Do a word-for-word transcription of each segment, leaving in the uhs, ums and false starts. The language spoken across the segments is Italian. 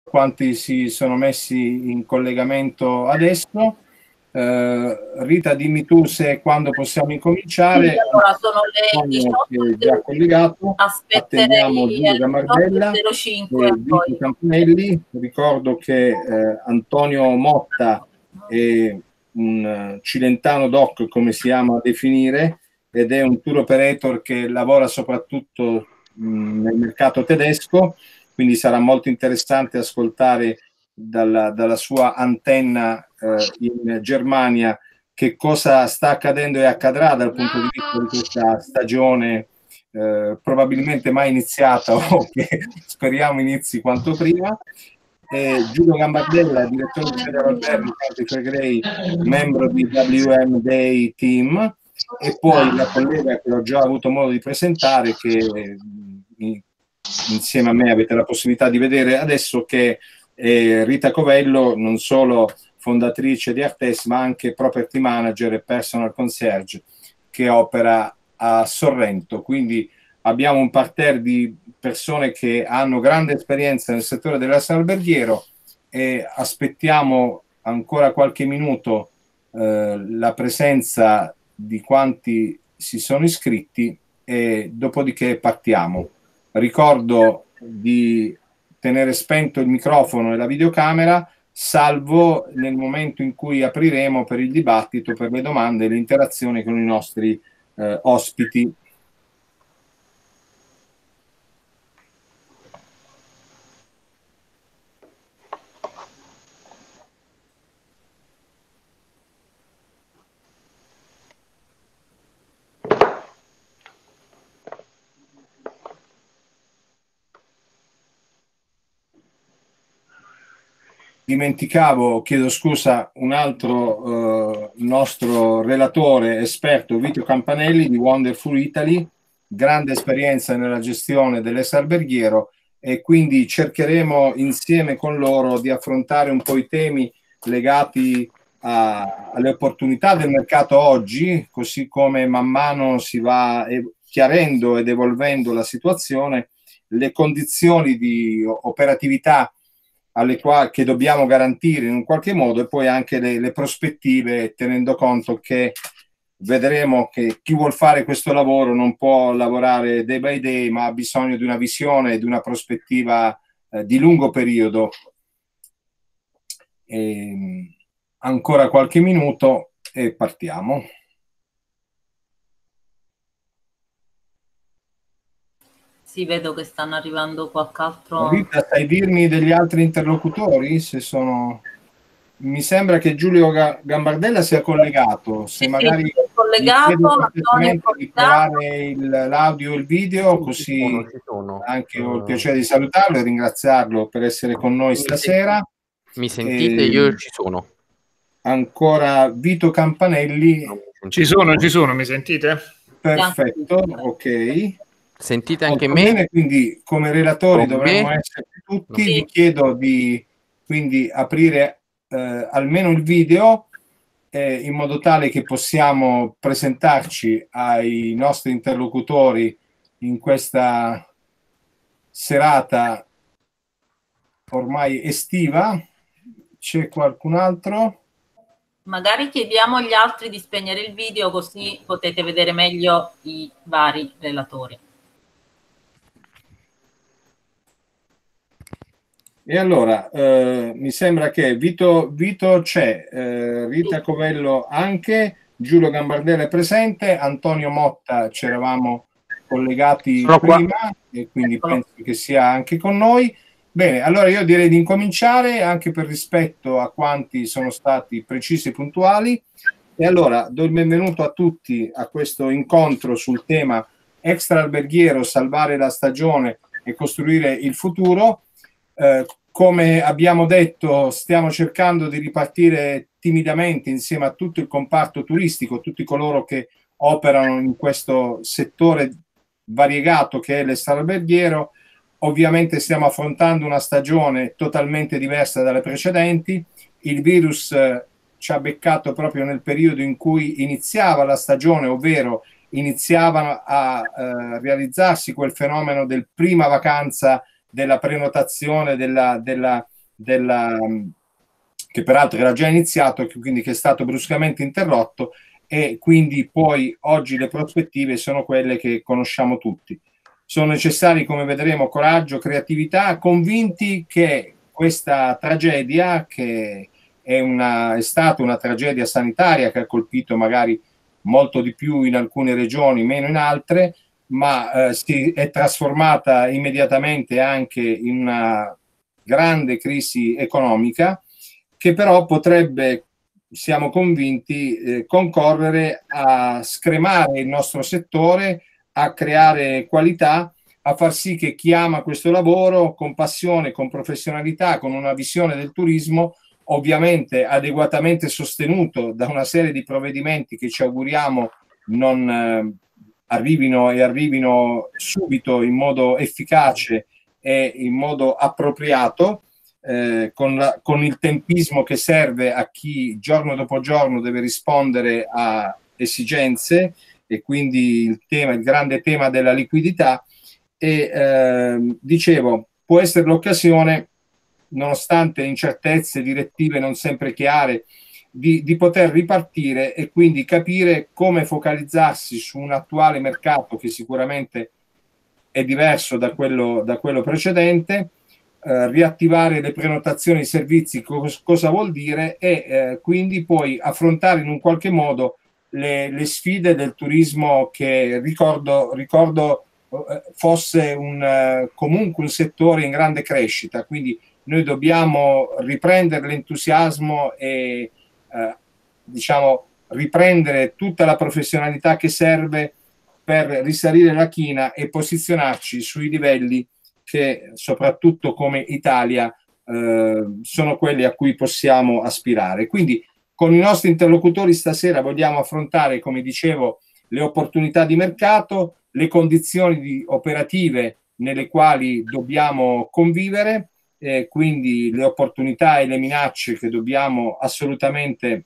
quanti si sono messi in collegamento adesso. Uh, Rita, dimmi tu se quando possiamo incominciare. Sì, allora sono le diciotto già collegato. Attendiamo aspetterei Giulio Gambardella zero cinque e Vito Campanelli. Ricordo che eh, Antonio Motta è un Cilentano doc, come si ama definire, ed è un tour operator che lavora soprattutto mh, nel mercato tedesco, quindi sarà molto interessante ascoltare dalla, dalla sua antenna eh, in Germania che cosa sta accadendo e accadrà dal punto di vista di questa stagione eh, probabilmente mai iniziata o che speriamo inizi quanto prima. E Giulio Gambardella, direttore di Federal Alberghi, Country Flegrei, membro di W M Day Team, e poi la collega che ho già avuto modo di presentare, che insieme a me avete la possibilità di vedere adesso, che è Rita Covello, non solo fondatrice di Artes, ma anche property manager e personal concierge che opera a Sorrento. Quindi abbiamo un parterre di persone che hanno grande esperienza nel settore dell'alberghiero e aspettiamo ancora qualche minuto eh, la presenza di quanti si sono iscritti e dopodiché partiamo. Ricordo di tenere spento il microfono e la videocamera, salvo nel momento in cui apriremo per il dibattito, per le domande e le interazioni con i nostri eh, ospiti. Dimenticavo, chiedo scusa, un altro eh, nostro relatore esperto, Vito Campanelli di Wonderful Italy, grande esperienza nella gestione dell'ex-alberghiero, e quindi cercheremo insieme con loro di affrontare un po' i temi legati a, alle opportunità del mercato oggi, così come man mano si va chiarendo ed evolvendo la situazione, le condizioni di operatività alle quali che dobbiamo garantire in un qualche modo, e poi anche le, le prospettive, tenendo conto che vedremo che chi vuol fare questo lavoro non può lavorare day by day, ma ha bisogno di una visione e di una prospettiva eh, di lungo periodo. E, ancora qualche minuto e partiamo. Sì, vedo che stanno arrivando qualche altro. Rita, sai dirmi degli altri interlocutori? Se sono... Mi sembra che Giulio Gambardella sia collegato. Se sì, magari sì, collegato, di trovare l'audio e il video, sì, così ci sono, ci sono. Anche ho il piacere di salutarlo e ringraziarlo per essere con noi stasera. Mi sentite? E... Io ci sono. Ancora Vito Campanelli. Ci sono, ci sono, mi sentite? Perfetto, ok. Sentite anche Molto me? Bene, quindi come relatori Come dovremmo me? essere tutti. Sì. Vi chiedo di quindi aprire eh, almeno il video eh, in modo tale che possiamo presentarci ai nostri interlocutori in questa serata ormai estiva. C'è qualcun altro? Magari chiediamo agli altri di spegnere il video, così potete vedere meglio i vari relatori. E allora, eh, mi sembra che Vito, Vito c'è, eh, Rita Covello anche, Giulio Gambardella è presente, Antonio Motta ci eravamo collegati Sono prima qua. E quindi penso che sia anche con noi. Bene, allora io direi di incominciare, anche per rispetto a quanti sono stati precisi e puntuali. E allora do il benvenuto a tutti a questo incontro sul tema extra alberghiero, salvare la stagione e costruire il futuro. Eh, come abbiamo detto, stiamo cercando di ripartire timidamente insieme a tutto il comparto turistico, tutti coloro che operano in questo settore variegato che è l'extraalberghiero. Ovviamente stiamo affrontando una stagione totalmente diversa dalle precedenti. Il virus eh, ci ha beccato proprio nel periodo in cui iniziava la stagione, ovvero iniziava a eh, realizzarsi quel fenomeno del prima vacanza, della prenotazione, della, della della, che peraltro era già iniziato, quindi che è stato bruscamente interrotto, e quindi poi oggi le prospettive sono quelle che conosciamo tutti. Sono necessari, come vedremo, coraggio, creatività, convinti che questa tragedia, che è, una, è stata una tragedia sanitaria che ha colpito magari molto di più in alcune regioni, meno in altre, ma eh, si è trasformata immediatamente anche in una grande crisi economica, che però potrebbe, siamo convinti, eh, concorrere a scremare il nostro settore, a creare qualità, a far sì che chi ama questo lavoro con passione, con professionalità, con una visione del turismo, ovviamente adeguatamente sostenuto da una serie di provvedimenti che ci auguriamo non eh, arrivino e arrivino subito in modo efficace e in modo appropriato, eh, con, la, con il tempismo che serve a chi giorno dopo giorno deve rispondere a esigenze, e quindi il tema, il grande tema della liquidità. E eh, dicevo, può essere l'occasione, nonostante incertezze, direttive non sempre chiare, di, di poter ripartire e quindi capire come focalizzarsi su un attuale mercato che sicuramente è diverso da quello, da quello precedente, eh, riattivare le prenotazioni e i servizi, cos, cosa vuol dire, e eh, quindi poi affrontare in un qualche modo le, le sfide del turismo, che ricordo, ricordo eh, fosse un, eh, comunque un settore in grande crescita, quindi noi dobbiamo riprendere l'entusiasmo e eh, diciamo riprendere tutta la professionalità che serve per risalire la china e posizionarci sui livelli che, soprattutto come Italia, eh, sono quelli a cui possiamo aspirare. Quindi con i nostri interlocutori stasera vogliamo affrontare, come dicevo, le opportunità di mercato, le condizioni di operative nelle quali dobbiamo convivere, eh, quindi le opportunità e le minacce che dobbiamo assolutamente,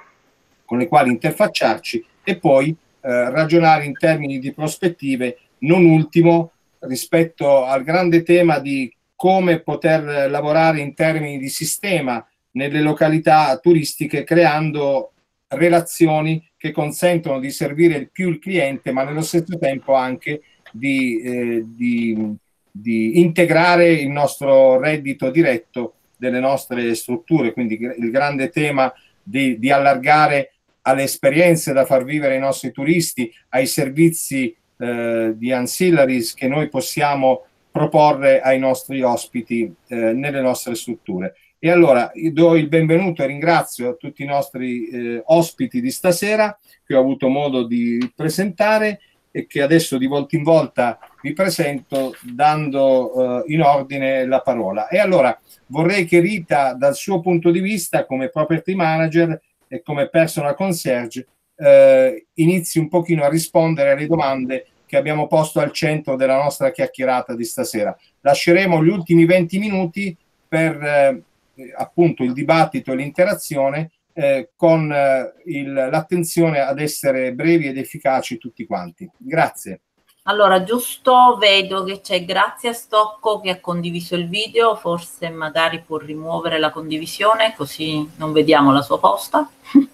con le quali interfacciarci, e poi eh, ragionare in termini di prospettive, non ultimo rispetto al grande tema di come poter lavorare in termini di sistema nelle località turistiche, creando relazioni che consentono di servire più il cliente, ma nello stesso tempo anche di, eh, di, di integrare il nostro reddito diretto delle nostre strutture. Quindi il grande tema di, di allargare alle esperienze da far vivere ai nostri turisti, ai servizi eh, di ancillaries che noi possiamo proporre ai nostri ospiti eh, nelle nostre strutture. E allora do il benvenuto e ringrazio a tutti i nostri eh, ospiti di stasera, che ho avuto modo di presentare e che adesso di volta in volta vi presento, dando eh, in ordine la parola. E allora vorrei che Rita, dal suo punto di vista come property manager e come personal concierge, eh, inizi un pochino a rispondere alle domande che abbiamo posto al centro della nostra chiacchierata di stasera. Lasceremo gli ultimi venti minuti per eh, appunto il dibattito e l'interazione, eh, con eh, l'attenzione ad essere brevi ed efficaci tutti quanti. Grazie. Allora, giusto vedo che c'è Grazia Stocco che ha condiviso il video, forse magari può rimuovere la condivisione così non vediamo la sua posta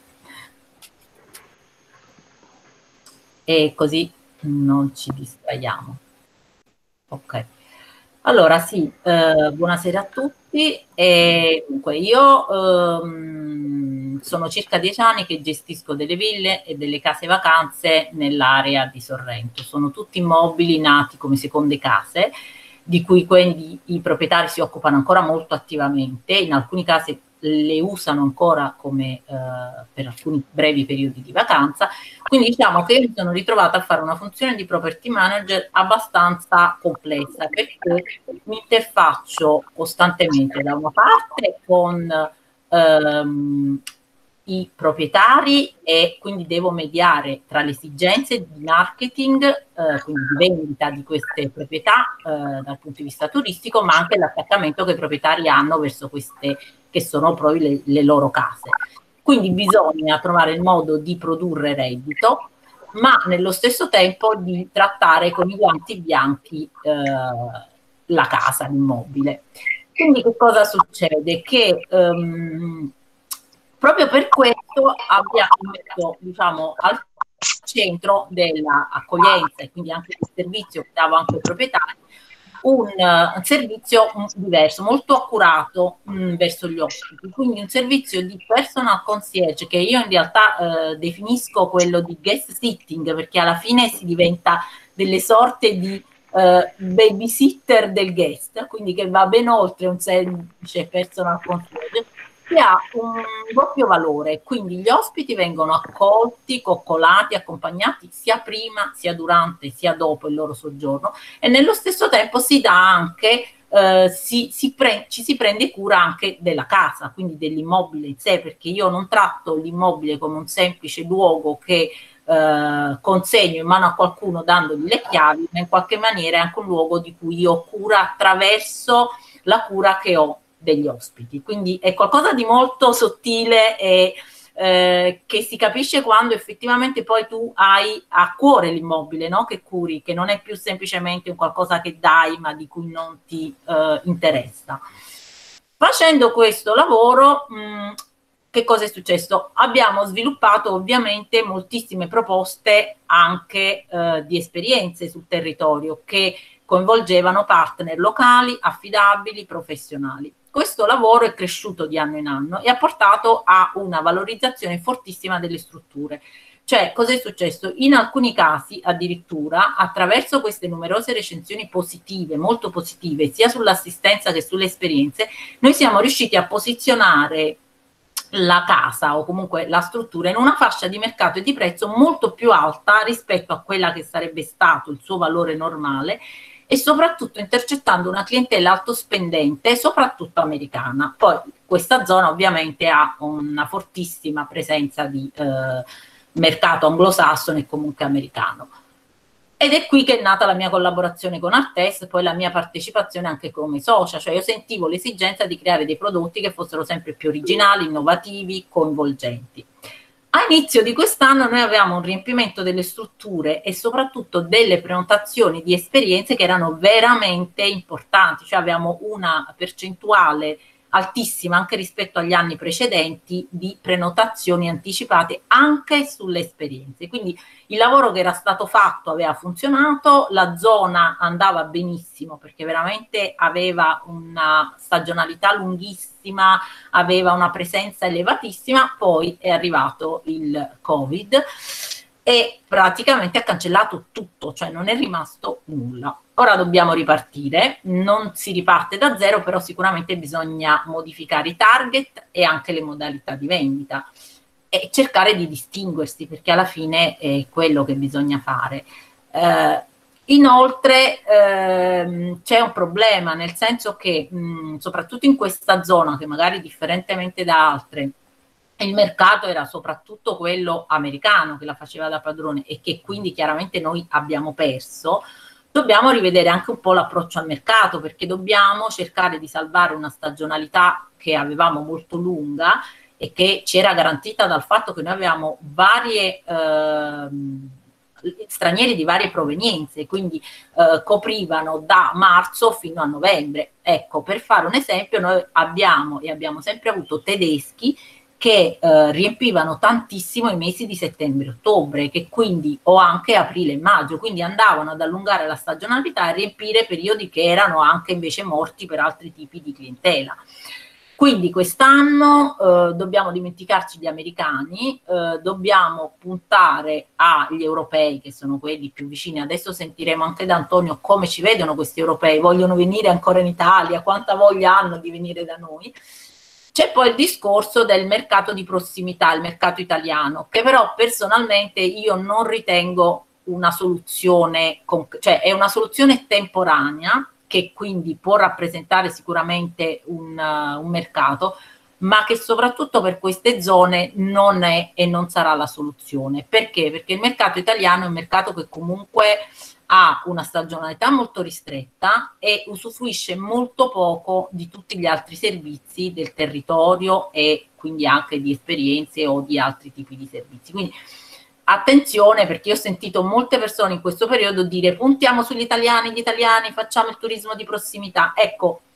e così non ci distraiamo. Ok. Allora sì, eh, buonasera a tutti. E dunque io ehm, sono circa dieci anni che gestisco delle ville e delle case vacanze nell'area di Sorrento. Sono tutti immobili nati come seconde case, di cui quindi i proprietari si occupano ancora molto attivamente. In alcuni casi le usano ancora come eh, per alcuni brevi periodi di vacanza. Quindi diciamo che io mi sono ritrovata a fare una funzione di property manager abbastanza complessa, perché mi interfaccio costantemente da una parte con ehm, i proprietari e quindi devo mediare tra le esigenze di marketing, eh, quindi di vendita di queste proprietà eh, dal punto di vista turistico, ma anche l'attaccamento che i proprietari hanno verso queste che sono poi le, le loro case. Quindi bisogna trovare il modo di produrre reddito, ma nello stesso tempo di trattare con i guanti bianchi eh, la casa, l'immobile. Quindi che cosa succede? Che um, proprio per questo abbiamo messo, diciamo, al centro dell'accoglienza e quindi anche del servizio che davo anche ai proprietari, un, uh, un servizio diverso, molto accurato mh, verso gli ospiti, quindi un servizio di personal concierge che io in realtà uh, definisco quello di guest sitting, perché alla fine si diventa delle sorte di Uh, babysitter del guest, quindi che va ben oltre un semplice personal concierge, che ha un doppio valore, quindi gli ospiti vengono accolti, coccolati, accompagnati sia prima, sia durante, sia dopo il loro soggiorno e nello stesso tempo si dà anche, uh, si, si pre- ci si prende cura anche della casa, quindi dell'immobile in sé, perché io non tratto l'immobile come un semplice luogo che Uh, consegno in mano a qualcuno dandogli le chiavi, ma in qualche maniera è anche un luogo di cui io ho cura attraverso la cura che ho degli ospiti. Quindi è qualcosa di molto sottile e eh, che si capisce quando effettivamente poi tu hai a cuore l'immobile, no? Che curi, che non è più semplicemente un qualcosa che dai ma di cui non ti uh, interessa. Facendo questo lavoro mh, che cosa è successo? Abbiamo sviluppato ovviamente moltissime proposte anche eh, di esperienze sul territorio che coinvolgevano partner locali, affidabili, professionali. Questo lavoro è cresciuto di anno in anno e ha portato a una valorizzazione fortissima delle strutture. Cioè, cosa è successo? In alcuni casi, addirittura, attraverso queste numerose recensioni positive, molto positive, sia sull'assistenza che sulle esperienze, noi siamo riusciti a posizionare la casa o comunque la struttura in una fascia di mercato e di prezzo molto più alta rispetto a quella che sarebbe stato il suo valore normale e soprattutto intercettando una clientela alto spendente, soprattutto americana. Poi questa zona ovviamente ha una fortissima presenza di eh, mercato anglosassone e comunque americano. Ed è qui che è nata la mia collaborazione con Artes, poi la mia partecipazione anche come socia, cioè io sentivo l'esigenza di creare dei prodotti che fossero sempre più originali, innovativi, coinvolgenti. A inizio di quest'anno noi avevamo un riempimento delle strutture e soprattutto delle prenotazioni di esperienze che erano veramente importanti, cioè avevamo una percentuale altissima anche rispetto agli anni precedenti di prenotazioni anticipate anche sulle esperienze. Quindi il lavoro che era stato fatto aveva funzionato, la zona andava benissimo perché veramente aveva una stagionalità lunghissima, aveva una presenza elevatissima, poi è arrivato il Covid e praticamente ha cancellato tutto, cioè non è rimasto nulla. Ora dobbiamo ripartire, non si riparte da zero, però sicuramente bisogna modificare i target e anche le modalità di vendita e cercare di distinguersi, perché alla fine è quello che bisogna fare. Eh, inoltre ehm, c'è un problema, nel senso che mh, soprattutto in questa zona, che magari differentemente da altre, il mercato era soprattutto quello americano che la faceva da padrone e che quindi chiaramente noi abbiamo perso. Dobbiamo rivedere anche un po' l'approccio al mercato, perché dobbiamo cercare di salvare una stagionalità che avevamo molto lunga e che ci era garantita dal fatto che noi avevamo varie eh, stranieri di varie provenienze, quindi eh, coprivano da marzo fino a novembre. Ecco, per fare un esempio, noi abbiamo e abbiamo sempre avuto tedeschi che eh, riempivano tantissimo i mesi di settembre e ottobre, che quindi o anche aprile e maggio, quindi andavano ad allungare la stagionalità e riempire periodi che erano anche invece morti per altri tipi di clientela. Quindi quest'anno eh, dobbiamo dimenticarci gli americani, eh, dobbiamo puntare agli europei che sono quelli più vicini. Adesso sentiremo anche da Antonio come ci vedono questi europei, vogliono venire ancora in Italia, quanta voglia hanno di venire da noi. C'è poi il discorso del mercato di prossimità, il mercato italiano, che però personalmente io non ritengo una soluzione, cioè è una soluzione temporanea, che quindi può rappresentare sicuramente un, uh, un mercato, ma che soprattutto per queste zone non è e non sarà la soluzione. Perché? Perché il mercato italiano è un mercato che comunque ha una stagionalità molto ristretta e usufruisce molto poco di tutti gli altri servizi del territorio e quindi anche di esperienze o di altri tipi di servizi. Quindi attenzione, perché io ho sentito molte persone in questo periodo dire puntiamo sugli italiani, gli italiani, facciamo il turismo di prossimità. Ecco,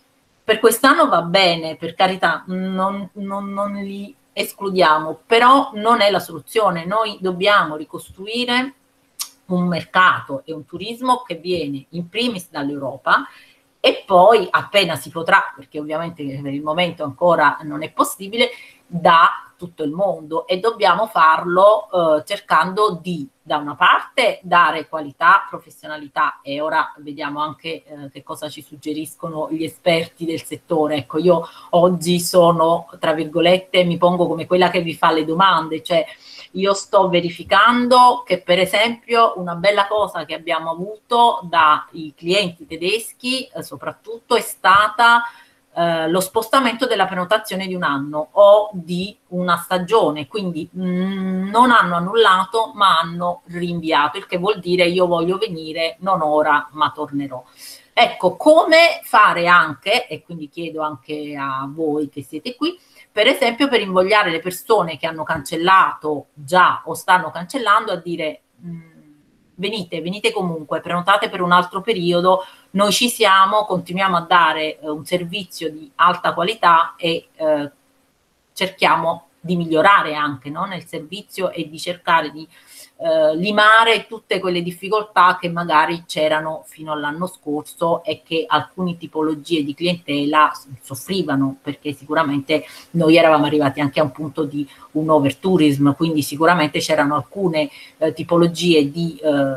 per quest'anno va bene, per carità, non, non, non li escludiamo, però non è la soluzione. Noi dobbiamo ricostruire un mercato e un turismo che viene in primis dall'Europa e poi appena si potrà, perché ovviamente per il momento ancora non è possibile, da tutto il mondo, e dobbiamo farlo eh, cercando di, da una parte, dare qualità, professionalità, e ora vediamo anche eh, che cosa ci suggeriscono gli esperti del settore. Ecco, io oggi sono, tra virgolette, mi pongo come quella che vi fa le domande, cioè io sto verificando che, per esempio, una bella cosa che abbiamo avuto dai clienti tedeschi eh, soprattutto è stata eh, lo spostamento della prenotazione di un anno o di una stagione, quindi mh, non hanno annullato ma hanno rinviato, il che vuol dire io voglio venire non ora ma tornerò. Ecco, come fare anche, e quindi chiedo anche a voi che siete qui, per esempio per invogliare le persone che hanno cancellato già o stanno cancellando a dire mh, venite, venite comunque, prenotate per un altro periodo, noi ci siamo, continuiamo a dare eh, un servizio di alta qualità e eh, cerchiamo di migliorare anche, no, nel servizio e di cercare di eh, limare tutte quelle difficoltà che magari c'erano fino all'anno scorso e che alcune tipologie di clientela soffrivano, perché sicuramente noi eravamo arrivati anche a un punto di un overtourism, quindi sicuramente c'erano alcune eh, tipologie di, eh,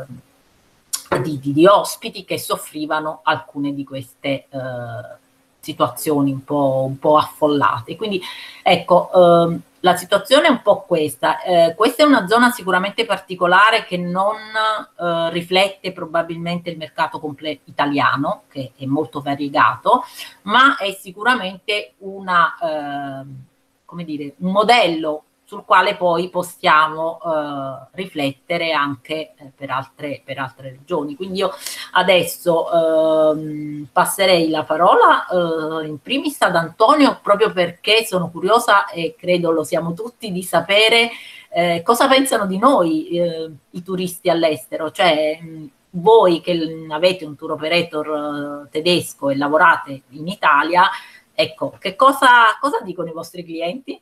di, di, di ospiti che soffrivano alcune di queste eh, situazioni un po', un po' affollate. Quindi ecco, ehm, la situazione è un po' questa. Eh, questa è una zona sicuramente particolare che non eh, riflette probabilmente il mercato completo italiano, che è molto variegato, ma è sicuramente una, eh, come dire, un modello sul quale poi possiamo eh, riflettere anche eh, per, altre, per altre regioni. Quindi io adesso eh, passerei la parola eh, in primis ad Antonio, proprio perché sono curiosa, e credo lo siamo tutti, di sapere eh, cosa pensano di noi eh, i turisti all'estero, cioè mh, voi che avete un tour operator eh, tedesco e lavorate in Italia, ecco, che cosa, cosa dicono i vostri clienti?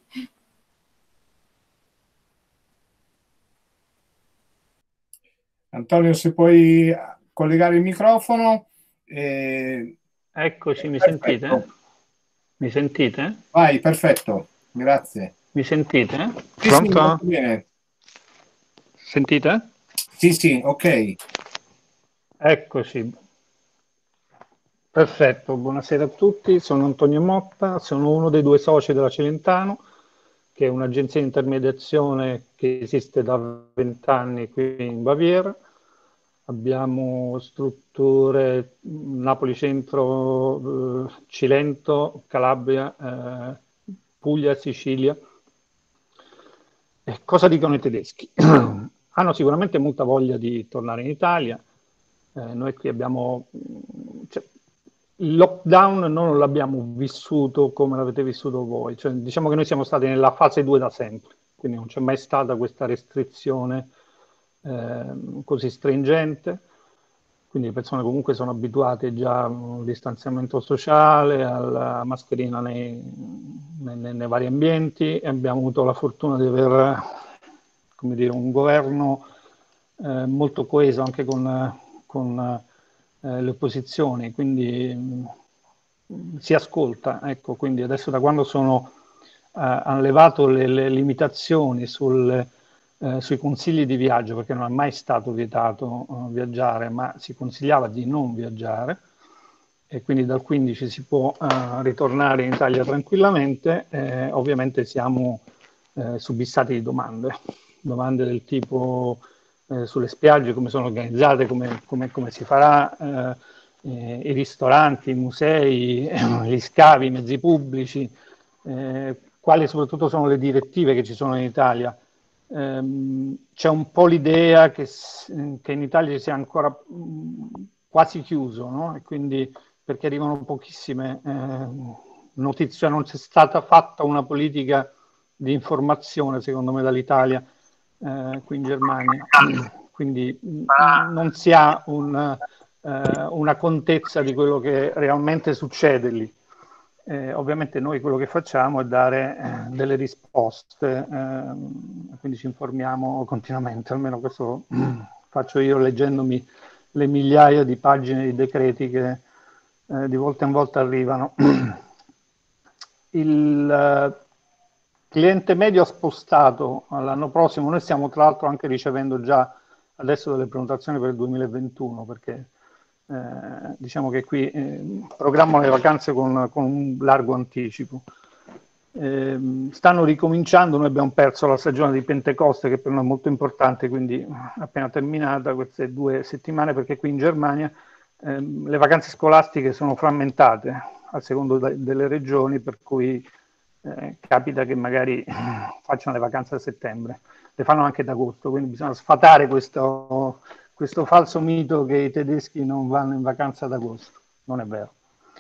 Antonio, se puoi collegare il microfono. Eh, Eccoci, mi perfetto. sentite? Mi sentite? Vai, perfetto, grazie. Mi sentite? Sì, Pronto? sì, molto bene. Sentite? Sì, sì, ok. Eccoci. Perfetto, buonasera a tutti, sono Antonio Motta, sono uno dei due soci della Celentano, che è un'agenzia di intermediazione che esiste da vent'anni qui in Baviera. Abbiamo strutture Napoli Centro, eh, Cilento, Calabria, eh, Puglia, Sicilia. E cosa dicono i tedeschi? Hanno sicuramente molta voglia di tornare in Italia. Eh, noi qui abbiamo... Cioè, il lockdown non l'abbiamo vissuto come l'avete vissuto voi. Cioè, diciamo che noi siamo stati nella fase due da sempre, quindi non c'è mai stata questa restrizione eh, così stringente. Quindi le persone comunque sono abituate già al distanziamento sociale, alla mascherina nei, nei, nei vari ambienti, e abbiamo avuto la fortuna di avere, come dire, un governo eh, molto coeso anche con, con eh, le opposizioni, quindi mh, si ascolta. Ecco, quindi adesso, da quando sono, eh, hanno levato le, le limitazioni sul... Eh, sui consigli di viaggio, perché non è mai stato vietato uh, viaggiare, ma si consigliava di non viaggiare, e quindi dal quindici si può uh, ritornare in Italia tranquillamente. Eh, ovviamente siamo eh, subissati di domande, domande del tipo eh, sulle spiagge, come sono organizzate, come, come, come si farà, eh, eh, i ristoranti, i musei, gli scavi, i mezzi pubblici, eh, quali soprattutto sono le direttive che ci sono in Italia. Um, c'è un po' l'idea che, che in Italia sia ancora um, quasi chiuso, no? E quindi, perché arrivano pochissime eh, notizie, non c'è stata fatta una politica di informazione, secondo me, dall'Italia eh, qui in Germania, quindi mh, non si ha un, eh, una contezza di quello che realmente succede lì. Eh, ovviamente noi quello che facciamo è dare eh, delle risposte, ehm, quindi ci informiamo continuamente, almeno questo faccio io leggendomi le migliaia di pagine di decreti che eh, di volta in volta arrivano. Il eh, cliente medio ha spostato all'anno prossimo, noi stiamo tra l'altro anche ricevendo già adesso delle prenotazioni per il duemilaventuno, perché eh, diciamo che qui eh, programmano le vacanze con, con un largo anticipo. Eh, stanno ricominciando, noi abbiamo perso la stagione di Pentecoste che per noi è molto importante, quindi appena terminata queste due settimane, perché qui in Germania eh, le vacanze scolastiche sono frammentate a secondo de- delle regioni, per cui eh, capita che magari facciano le vacanze a settembre, le fanno anche ad agosto, quindi bisogna sfatare questo, questo falso mito che i tedeschi non vanno in vacanza ad agosto, non è vero.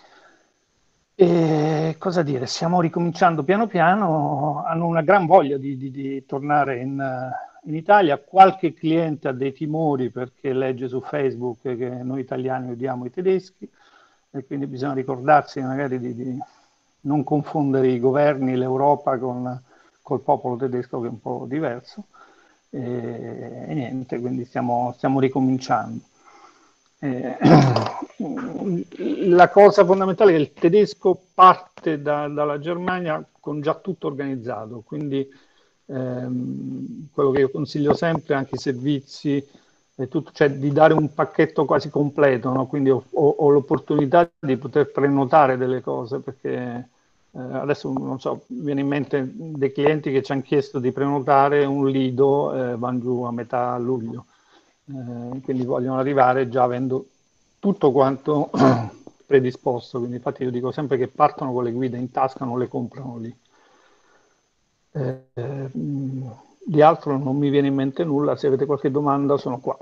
E cosa dire, stiamo ricominciando piano piano, hanno una gran voglia di, di, di tornare in, in Italia, qualche cliente ha dei timori perché legge su Facebook che noi italiani odiamo i tedeschi e quindi bisogna ricordarsi magari di, di non confondere i governi, l'Europa con col popolo tedesco che è un po' diverso e, e niente, quindi stiamo, stiamo ricominciando. Eh, la cosa fondamentale è che il tedesco parte da, dalla Germania con già tutto organizzato, quindi ehm, quello che io consiglio sempre, anche i servizi, e tutto, cioè di dare un pacchetto quasi completo, no? Quindi ho, ho, ho l'opportunità di poter prenotare delle cose, perché eh, adesso non so, mi viene in mente dei clienti che ci hanno chiesto di prenotare un lido, eh, vanno giù a metà luglio. Eh, quindi vogliono arrivare già avendo tutto quanto predisposto, quindi infatti io dico sempre che partono con le guide in tasca, non le comprano lì. Eh, di altro non mi viene in mente nulla, se avete qualche domanda sono qua.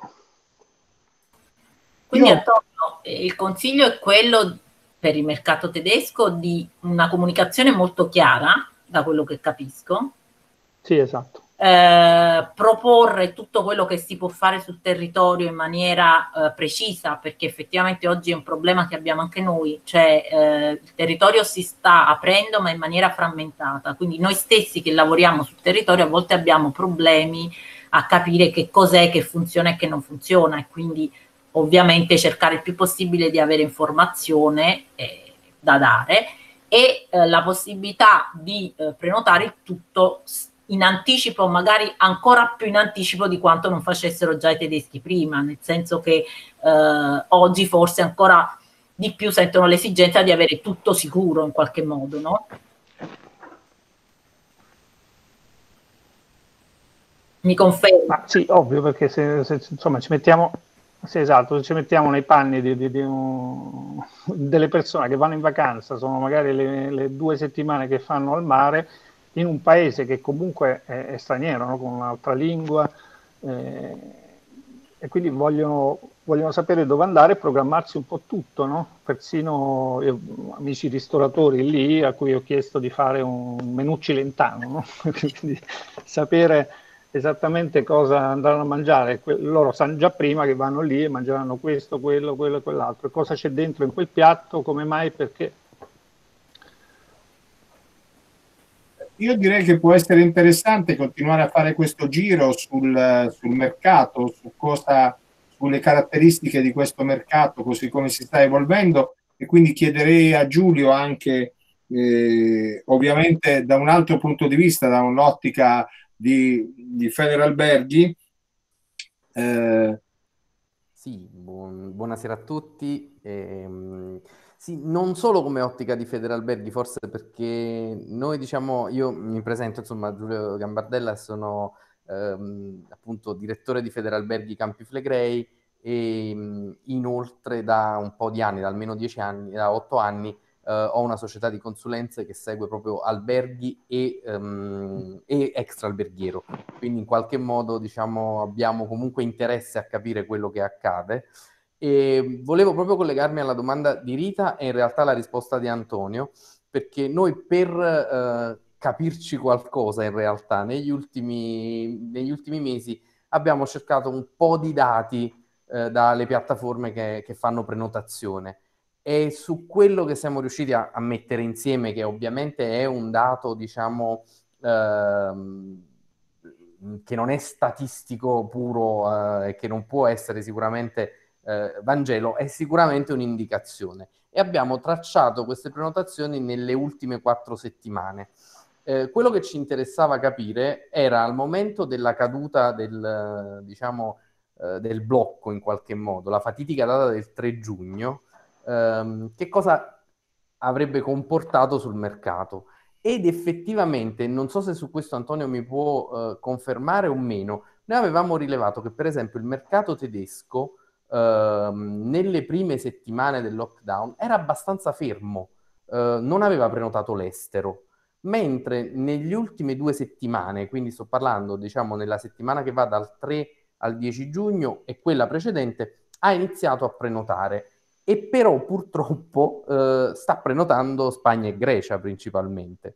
Quindi Io- Antonio, il consiglio è quello per il mercato tedesco di una comunicazione molto chiara, da quello che capisco. Sì, esatto. Eh, proporre tutto quello che si può fare sul territorio in maniera eh, precisa, perché effettivamente oggi è un problema che abbiamo anche noi, cioè eh, il territorio si sta aprendo ma in maniera frammentata, quindi noi stessi che lavoriamo sul territorio a volte abbiamo problemi a capire che cos'è che funziona e che non funziona, e quindi ovviamente cercare il più possibile di avere informazione eh, da dare e eh, la possibilità di eh, prenotare il tutto in anticipo, magari ancora più in anticipo di quanto non facessero già i tedeschi prima, nel senso che eh, oggi forse ancora di più sentono l'esigenza di avere tutto sicuro in qualche modo, no? Mi confermo. Ma sì, ovvio, perché se, se insomma ci mettiamo, sì, esatto, se ci mettiamo nei panni di, di, di un, delle persone che vanno in vacanza, sono magari le, le due settimane che fanno al mare, in un paese che comunque è, è straniero, no? Con un'altra lingua, eh, e quindi vogliono, vogliono sapere dove andare e programmarsi un po' tutto, no? Persino io, amici ristoratori lì a cui ho chiesto di fare un menù cilentano, no? Quindi sapere esattamente cosa andranno a mangiare, que- loro sanno già prima che vanno lì e mangeranno questo, quello, quello e quell'altro, cosa c'è dentro in quel piatto, come mai, perché. Io direi che può essere interessante continuare a fare questo giro sul, sul mercato, su cosa, sulle caratteristiche di questo mercato, così come si sta evolvendo, e quindi chiederei a Giulio anche, eh, ovviamente da un altro punto di vista, da un'ottica di, di Federalberghi. Eh, Sì, buon- buonasera a tutti. Ehm, sì, non solo come ottica di Federalberghi, forse perché noi diciamo, io mi presento, insomma, Giulio Gambardella, sono ehm, appunto direttore di Federalberghi Campi Flegrei e mh, inoltre da un po' di anni, da almeno dieci anni, da otto anni, eh, ho una società di consulenze che segue proprio alberghi e, ehm, e extra alberghiero. Quindi in qualche modo diciamo abbiamo comunque interesse a capire quello che accade e volevo proprio collegarmi alla domanda di Rita e in realtà la risposta di Antonio, perché noi per eh, capirci qualcosa in realtà negli ultimi, negli ultimi mesi abbiamo cercato un po' di dati eh, dalle piattaforme che, che fanno prenotazione è su quello che siamo riusciti a, a mettere insieme, che ovviamente è un dato, diciamo, ehm, che non è statistico puro e eh, che non può essere sicuramente eh, Vangelo, è sicuramente un'indicazione. E abbiamo tracciato queste prenotazioni nelle ultime quattro settimane. Eh, quello che ci interessava capire era al momento della caduta del, diciamo, eh, del blocco in qualche modo, la fatidica data del tre giugno, ehm, che cosa avrebbe comportato sul mercato. Ed effettivamente, non so se su questo Antonio mi può eh, confermare o meno, noi avevamo rilevato che per esempio il mercato tedesco ehm, nelle prime settimane del lockdown era abbastanza fermo, eh, non aveva prenotato l'estero, mentre negli ultime due settimane, quindi sto parlando diciamo nella settimana che va dal tre al dieci giugno e quella precedente, ha iniziato a prenotare. E però purtroppo eh, sta prenotando Spagna e Grecia principalmente.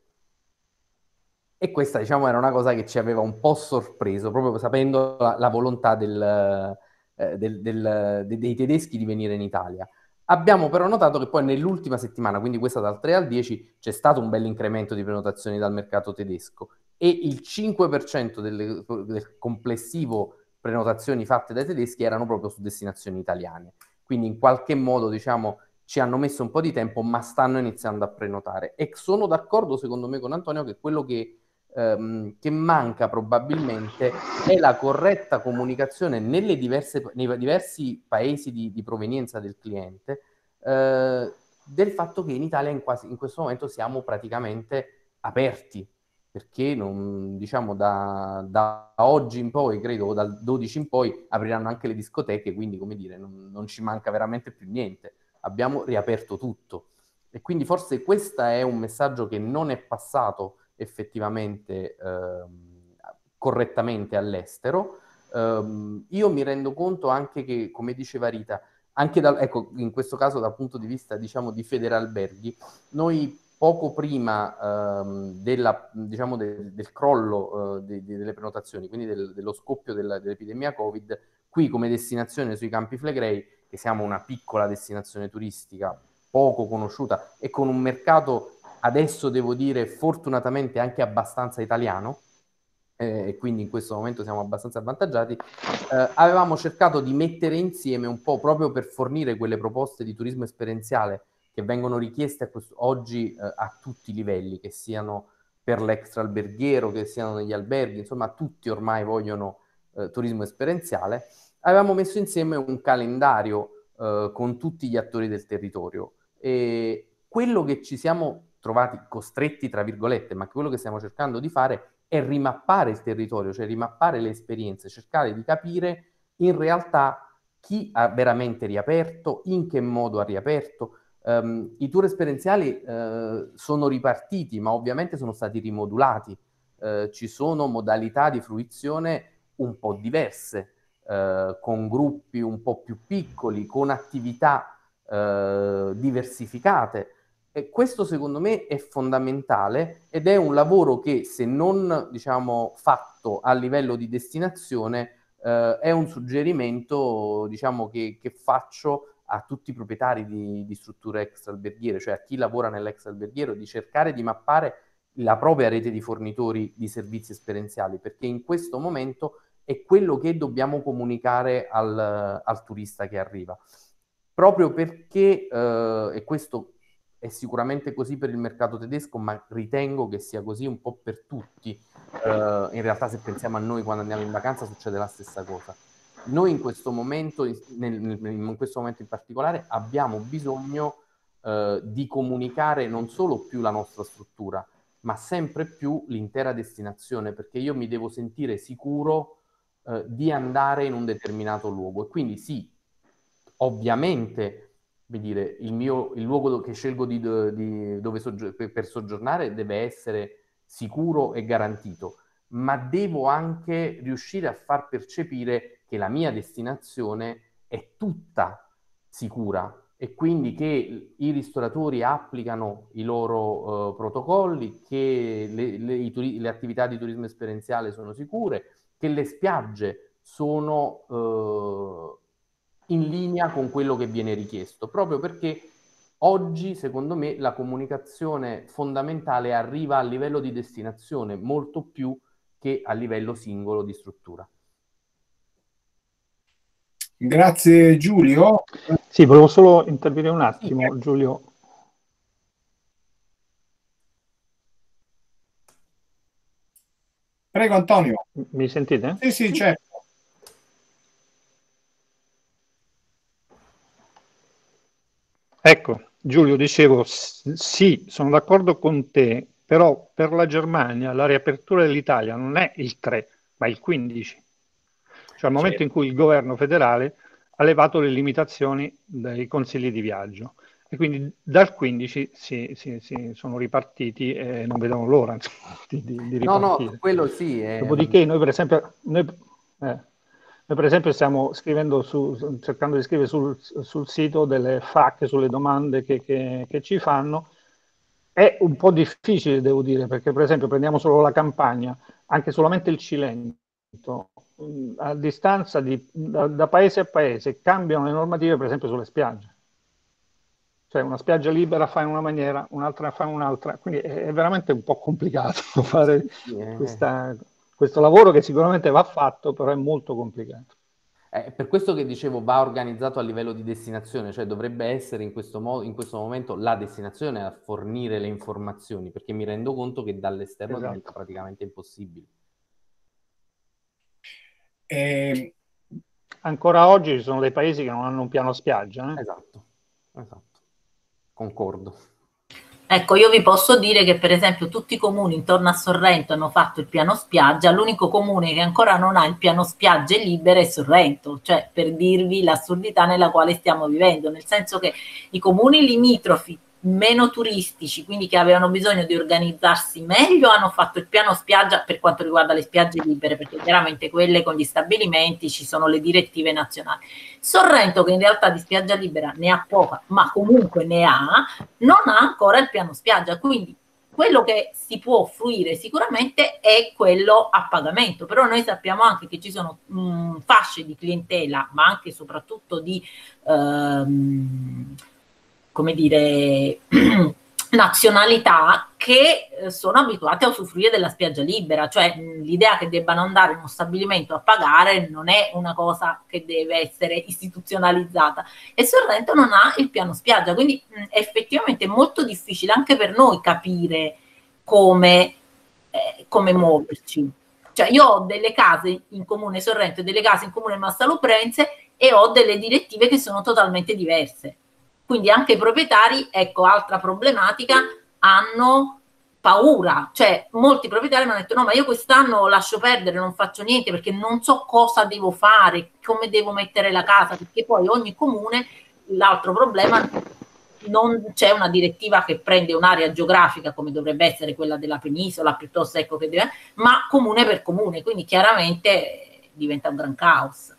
E questa, diciamo, era una cosa che ci aveva un po' sorpreso, proprio sapendo la, la volontà del, eh, del, del, de, dei tedeschi di venire in Italia. Abbiamo però notato che poi nell'ultima settimana, quindi questa dal tre al dieci, c'è stato un bel incremento di prenotazioni dal mercato tedesco e il cinque per cento delle, del complessivo prenotazioni fatte dai tedeschi erano proprio su destinazioni italiane. Quindi in qualche modo, diciamo, ci hanno messo un po' di tempo, ma stanno iniziando a prenotare. E sono d'accordo, secondo me, con Antonio che quello che, ehm, che manca probabilmente è la corretta comunicazione nelle diverse, nei diversi paesi di, di provenienza del cliente, eh, del fatto che in Italia in, quasi, in questo momento siamo praticamente aperti, perché non, diciamo da, da oggi in poi, credo dal dodici in poi, apriranno anche le discoteche, quindi come dire, non, non ci manca veramente più niente. Abbiamo riaperto tutto. E quindi forse questo è un messaggio che non è passato effettivamente ehm, correttamente all'estero. Um, io mi rendo conto anche che, come diceva Rita, anche dal, ecco, in questo caso dal punto di vista, diciamo, di Federalberghi, noi poco prima ehm, della, diciamo, de, del crollo eh, de, de, delle prenotazioni, quindi del, dello scoppio della, dell'epidemia Covid, qui come destinazione sui Campi Flegrei, che siamo una piccola destinazione turistica poco conosciuta e con un mercato, adesso devo dire, fortunatamente anche abbastanza italiano, e eh, quindi in questo momento siamo abbastanza avvantaggiati, eh, avevamo cercato di mettere insieme un po' proprio per fornire quelle proposte di turismo esperienziale che vengono richieste a questo, oggi eh, a tutti i livelli, che siano per l'extraalberghiero, che siano negli alberghi, insomma tutti ormai vogliono eh, turismo esperienziale. Avevamo messo insieme un calendario eh, con tutti gli attori del territorio e quello che ci siamo trovati costretti, tra virgolette, ma quello che stiamo cercando di fare è rimappare il territorio, cioè rimappare le esperienze, cercare di capire in realtà chi ha veramente riaperto, in che modo ha riaperto. Um, I tour esperienziali uh, sono ripartiti, ma ovviamente sono stati rimodulati. Uh, ci sono modalità di fruizione un po' diverse, uh, con gruppi un po' più piccoli, con attività uh, diversificate. E questo secondo me è fondamentale ed è un lavoro che, se non diciamo fatto a livello di destinazione, eh, è un suggerimento diciamo che, che faccio a tutti i proprietari di, di strutture extraalberghiere, cioè a chi lavora nell'extraalberghiero, di cercare di mappare la propria rete di fornitori di servizi esperienziali, perché in questo momento è quello che dobbiamo comunicare al, al turista che arriva. Proprio perché, eh, e questo è sicuramente così per il mercato tedesco, ma ritengo che sia così un po' per tutti. Uh, in realtà, se pensiamo a noi quando andiamo in vacanza, succede la stessa cosa. Noi in questo momento, nel, nel, in questo momento in particolare, abbiamo bisogno uh, di comunicare non solo più la nostra struttura, ma sempre più l'intera destinazione, perché io mi devo sentire sicuro uh, di andare in un determinato luogo. E quindi sì, ovviamente, dire, il, mio, il luogo che scelgo di, di, dove soggi- per soggiornare deve essere sicuro e garantito, ma devo anche riuscire a far percepire che la mia destinazione è tutta sicura e quindi che i ristoratori applicano i loro uh, protocolli, che le, le, i turi- le attività di turismo esperienziale sono sicure, che le spiagge sono uh, in linea con quello che viene richiesto, proprio perché Oggi, secondo me, la comunicazione fondamentale arriva a livello di destinazione molto più che a livello singolo di struttura. Grazie Giulio. Sì, volevo solo intervenire un attimo, Sì. Giulio. Prego Antonio. Mi sentite? Sì, sì, certo. Ecco, Giulio, dicevo, s- sì, sono d'accordo con te, però per la Germania la riapertura dell'Italia non è il tre, ma il quindici. Cioè al momento in Certo. cui il governo federale ha levato le limitazioni dai consigli di viaggio. E quindi dal quindici si, si- si sono ripartiti e non vedono l'ora, insomma, di, di- di No, no, ripartire. quello sì. È... Dopodiché noi per esempio, noi, eh, noi per esempio stiamo scrivendo su, cercando di scrivere sul, sul sito delle F A Q sulle domande che, che, che ci fanno. È un po' difficile, devo dire, perché per esempio prendiamo solo la Campania, anche solamente il Cilento, mh, a distanza di, da, da paese a paese cambiano le normative, per esempio sulle spiagge. Cioè una spiaggia libera fa in una maniera, un'altra fa in un'altra, quindi è, è veramente un po' complicato fare Sì, è... questa, questo lavoro che sicuramente va fatto, però è molto complicato. È per questo che dicevo va organizzato a livello di destinazione, cioè dovrebbe essere in questo, mo- in questo momento la destinazione a fornire le informazioni, perché mi rendo conto che dall'esterno diventa Esatto. praticamente impossibile. Eh, Ancora oggi ci sono dei paesi che non hanno un piano spiaggia. Eh? Esatto, esatto, concordo. Ecco, io vi posso dire che per esempio tutti i comuni intorno a Sorrento hanno fatto il piano spiaggia, l'unico comune che ancora non ha il piano spiagge libere è Sorrento, cioè per dirvi l'assurdità nella quale stiamo vivendo, nel senso che i comuni limitrofi meno turistici, quindi che avevano bisogno di organizzarsi meglio, hanno fatto il piano spiaggia per quanto riguarda le spiagge libere, perché chiaramente quelle con gli stabilimenti ci sono le direttive nazionali. Sorrento, che in realtà di spiaggia libera ne ha poca, ma comunque ne ha, non ha ancora il piano spiaggia, quindi quello che si può fruire sicuramente è quello a pagamento, però noi sappiamo anche che ci sono mh, fasce di clientela, ma anche e soprattutto di ehm, come dire nazionalità che sono abituate a usufruire della spiaggia libera, cioè mh, l'idea che debbano andare in uno stabilimento a pagare non è una cosa che deve essere istituzionalizzata, e Sorrento non ha il piano spiaggia, quindi mh, è effettivamente molto difficile anche per noi capire come, eh, come muoverci. Cioè io ho delle case in comune Sorrento e delle case in comune Massaluprense e ho delle direttive che sono totalmente diverse. Quindi anche i proprietari, ecco, altra problematica, hanno paura, cioè molti proprietari mi hanno detto no, ma io quest'anno lascio perdere, non faccio niente perché non so cosa devo fare, come devo mettere la casa, perché poi ogni comune, l'altro problema, non c'è una direttiva che prende un'area geografica come dovrebbe essere quella della penisola, piuttosto ecco che deve, ma comune per comune, quindi chiaramente diventa un gran caos.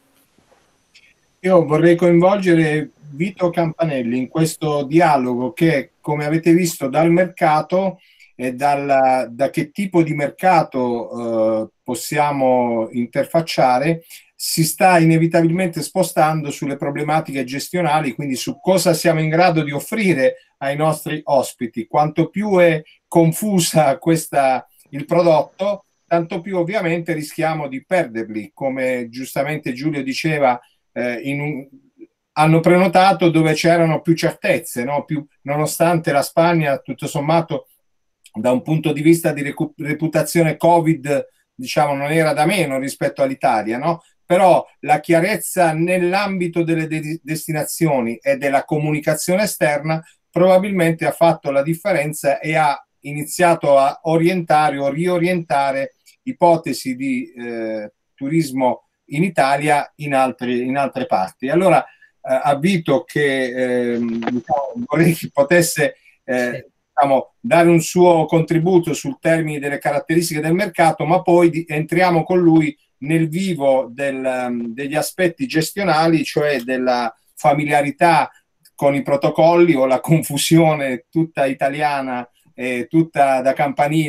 Io vorrei coinvolgere Vito Campanelli in questo dialogo che, come avete visto, dal mercato e dal, da che tipo di mercato eh, possiamo interfacciare, si sta inevitabilmente spostando sulle problematiche gestionali, quindi su cosa siamo in grado di offrire ai nostri ospiti. Quanto più è confusa questa, il prodotto, tanto più ovviamente rischiamo di perderli. Come giustamente Giulio diceva, eh, in un, hanno prenotato dove c'erano più certezze, no? Più, nonostante la Spagna, tutto sommato, da un punto di vista di reputazione Covid, diciamo, non era da meno rispetto all'Italia, no? Però la chiarezza nell'ambito delle de- destinazioni e della comunicazione esterna probabilmente ha fatto la differenza e ha iniziato a orientare o riorientare ipotesi di eh, turismo in Italia in, altri, in altre parti. Allora eh, avvito che eh, diciamo, vorrei che potesse eh, diciamo, dare un suo contributo sul termine delle caratteristiche del mercato, ma poi di, entriamo con lui nel vivo del, degli aspetti gestionali, cioè della familiarità con i protocolli o la confusione tutta italiana e tutta da campanile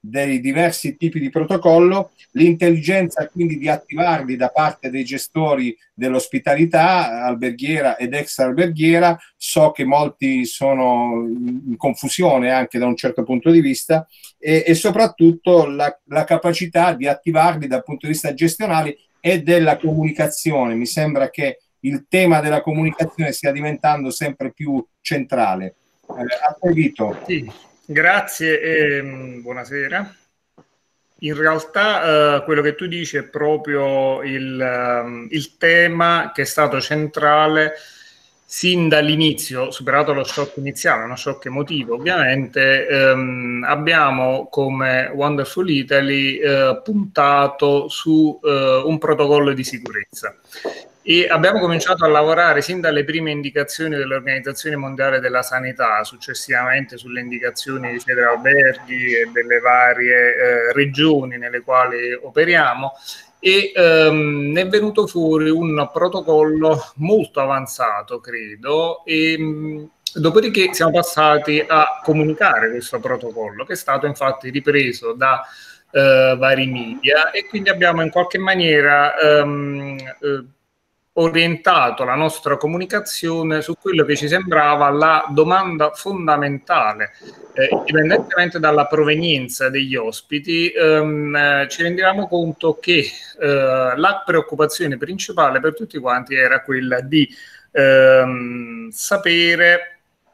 dei diversi tipi di protocollo, l'intelligenza quindi di attivarli da parte dei gestori dell'ospitalità alberghiera ed extra alberghiera. So che molti sono in confusione anche da un certo punto di vista, e, e soprattutto la, la capacità di attivarli dal punto di vista gestionale e della comunicazione. Mi sembra che il tema della comunicazione stia diventando sempre più centrale. Eh, a te, Vito. Sì, grazie e buonasera. In realtà eh, quello che tu dici è proprio il, um, il tema che è stato centrale sin dall'inizio, superato lo shock iniziale, uno shock emotivo ovviamente. Ehm, abbiamo come Wonderful Italy eh, puntato su eh, un protocollo di sicurezza. E abbiamo cominciato a lavorare sin dalle prime indicazioni dell'Organizzazione Mondiale della Sanità, successivamente sulle indicazioni di Federalberghi e delle varie eh, regioni nelle quali operiamo, e ehm, ne è venuto fuori un protocollo molto avanzato, credo, e mh, dopodiché siamo passati a comunicare questo protocollo, che è stato infatti ripreso da eh, vari media, e quindi abbiamo in qualche maniera ehm, eh, orientato la nostra comunicazione su quello che ci sembrava la domanda fondamentale. Eh, indipendentemente dalla provenienza degli ospiti, ehm, eh, ci rendevamo conto che eh, la preoccupazione principale per tutti quanti era quella di ehm, sapere,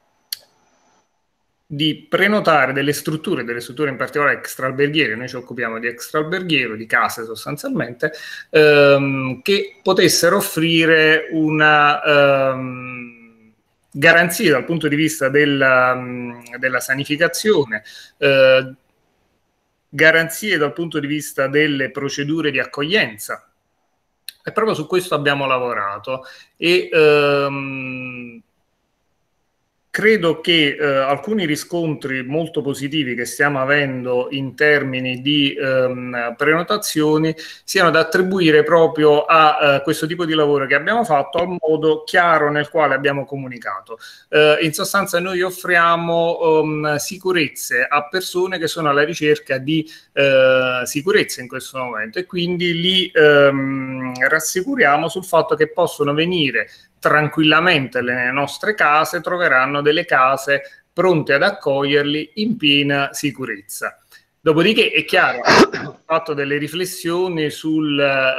di prenotare delle strutture, delle strutture in particolare extraalberghiere. Noi ci occupiamo di extraalberghiero, di case sostanzialmente, ehm, che potessero offrire una ehm, garanzia dal punto di vista della, della sanificazione, eh, garanzie dal punto di vista delle procedure di accoglienza. E proprio su questo abbiamo lavorato, e ehm, credo che eh, alcuni riscontri molto positivi che stiamo avendo in termini di ehm, prenotazioni siano da attribuire proprio a eh, questo tipo di lavoro che abbiamo fatto, al modo chiaro nel quale abbiamo comunicato. Eh, in sostanza noi offriamo um, sicurezze a persone che sono alla ricerca di eh, sicurezza in questo momento, e quindi li ehm, rassicuriamo sul fatto che possono venire tranquillamente nelle nostre case, troveranno delle case pronte ad accoglierli in piena sicurezza. Dopodiché è chiaro, ho fatto delle riflessioni sul,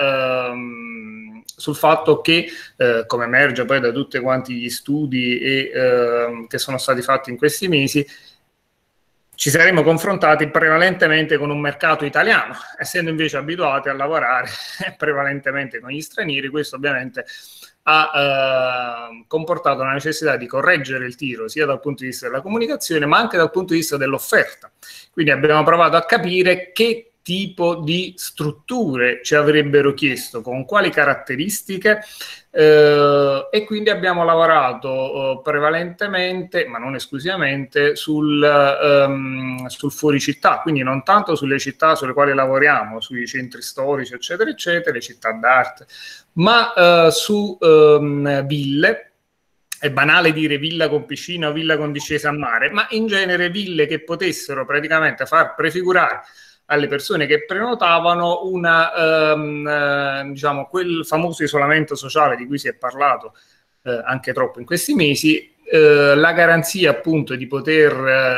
ehm, sul fatto che, eh, come emerge poi da tutti quanti gli studi e, eh, che sono stati fatti in questi mesi, ci saremmo confrontati prevalentemente con un mercato italiano, essendo invece abituati a lavorare prevalentemente con gli stranieri. Questo ovviamente ha eh, comportato la necessità di correggere il tiro sia dal punto di vista della comunicazione ma anche dal punto di vista dell'offerta. Quindi abbiamo provato a capire che tipo di strutture ci avrebbero chiesto, con quali caratteristiche, eh, e quindi abbiamo lavorato eh, prevalentemente, ma non esclusivamente, sul, ehm, sul fuoricittà, quindi non tanto sulle città sulle quali lavoriamo, sui centri storici eccetera eccetera, le città d'arte, ma eh, su ehm, ville. È banale dire villa con piscina o villa con discesa a mare, ma in genere ville che potessero praticamente far prefigurare alle persone che prenotavano una, ehm, eh, diciamo, quel famoso isolamento sociale di cui si è parlato eh, anche troppo in questi mesi, eh, la garanzia appunto di poter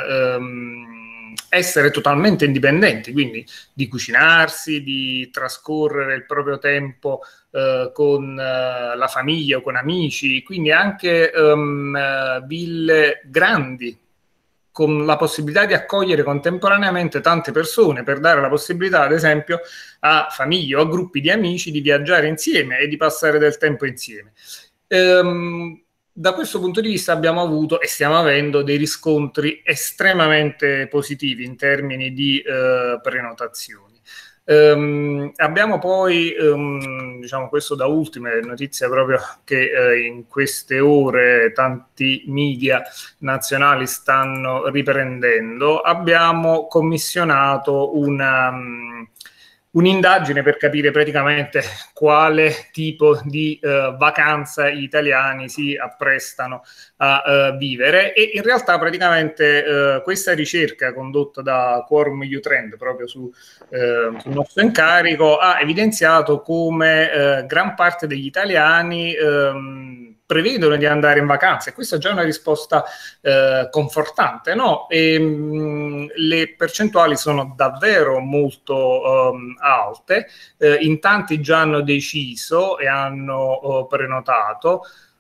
ehm, essere totalmente indipendenti, quindi di cucinarsi, di trascorrere il proprio tempo eh, con eh, la famiglia o con amici, quindi anche ehm, ville grandi, con la possibilità di accogliere contemporaneamente tante persone, per dare la possibilità, ad esempio, a famiglie o a gruppi di amici di viaggiare insieme e di passare del tempo insieme. Ehm, da questo punto di vista abbiamo avuto e stiamo avendo dei riscontri estremamente positivi in termini di eh, prenotazioni. Um, abbiamo poi, um, diciamo questo da ultime, notizia proprio che eh, in queste ore tanti media nazionali stanno riprendendo, abbiamo commissionato una, um, un'indagine per capire praticamente quale tipo di uh, vacanza gli italiani si apprestano a uh, vivere, e in realtà praticamente uh, questa ricerca condotta da Quorum E U Trend proprio su, uh, sul nostro incarico ha evidenziato come uh, gran parte degli italiani um, prevedono di andare in vacanza, e questa è già una risposta eh, confortante, no? E, mh, le percentuali sono davvero molto um, alte, eh, in tanti già hanno deciso e hanno oh, prenotato,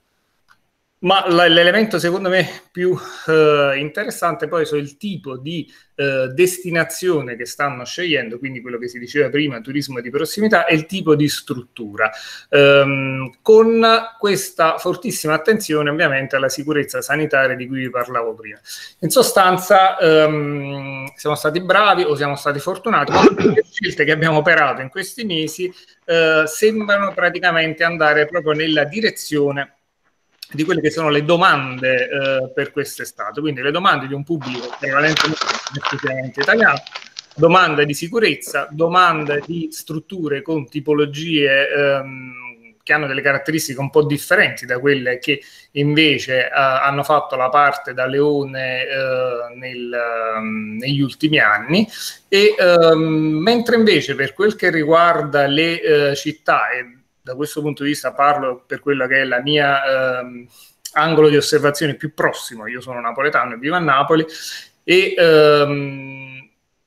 ma l'elemento secondo me più eh, interessante poi sono il tipo di eh, destinazione che stanno scegliendo, quindi quello che si diceva prima, turismo di prossimità, e il tipo di struttura, ehm, con questa fortissima attenzione ovviamente alla sicurezza sanitaria di cui vi parlavo prima. In sostanza ehm, siamo stati bravi o siamo stati fortunati, ma le scelte che abbiamo operato in questi mesi eh, sembrano praticamente andare proprio nella direzione di quelle che sono le domande eh, per quest'estate, quindi le domande di un pubblico prevalentemente esclusivamente italiano, domande di sicurezza, domande di strutture con tipologie ehm, che hanno delle caratteristiche un po' differenti da quelle che invece eh, hanno fatto la parte da leone eh, nel, um, negli ultimi anni, e ehm, mentre invece per quel che riguarda le eh, città, e da questo punto di vista parlo per quella che è la mia ehm, angolo di osservazione più prossimo, io sono napoletano e vivo a Napoli, e, ehm,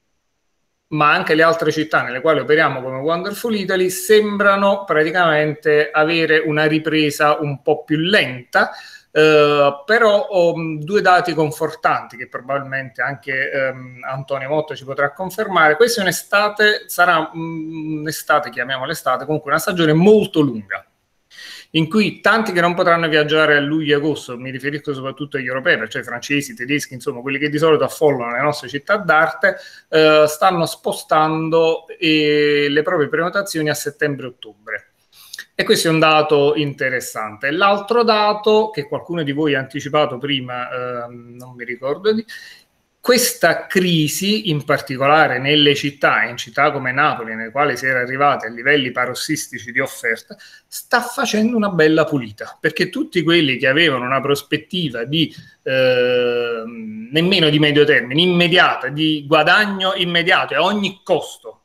ma anche le altre città nelle quali operiamo come Wonderful Italy sembrano praticamente avere una ripresa un po' più lenta, Uh, però ho um, due dati confortanti che probabilmente anche um, Antonio Motta ci potrà confermare. Questa è un'estate, sarà um, un'estate, chiamiamola estate, comunque una stagione molto lunga, in cui tanti che non potranno viaggiare a luglio e agosto, mi riferisco soprattutto agli europei, perciò i francesi, i tedeschi, insomma quelli che di solito affollano le nostre città d'arte, uh, stanno spostando eh, le proprie prenotazioni a settembre-ottobre. E questo è un dato interessante. L'altro dato, che qualcuno di voi ha anticipato prima, eh, non mi ricordo di... Questa crisi, in particolare nelle città, in città come Napoli, nelle quali si era arrivati a livelli parossistici di offerta, sta facendo una bella pulita, perché tutti quelli che avevano una prospettiva di eh, nemmeno di medio termine, immediata, di guadagno immediato a ogni costo,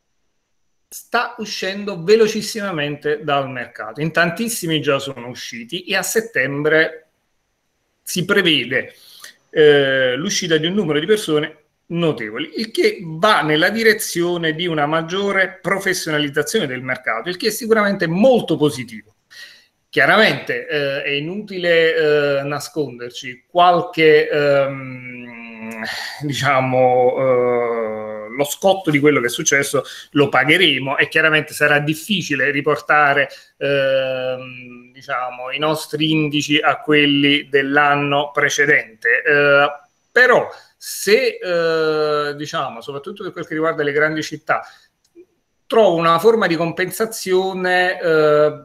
sta uscendo velocissimamente dal mercato. In tantissimi già sono usciti, e a settembre si prevede eh, l'uscita di un numero di persone notevoli, il che va nella direzione di una maggiore professionalizzazione del mercato, il che è sicuramente molto positivo. Chiaramente eh, è inutile eh, nasconderci, qualche ehm, diciamo eh, lo scotto di quello che è successo lo pagheremo, e chiaramente sarà difficile riportare ehm, diciamo i nostri indici a quelli dell'anno precedente, eh, però se eh, diciamo soprattutto per quel che riguarda le grandi città trovo una forma di compensazione eh,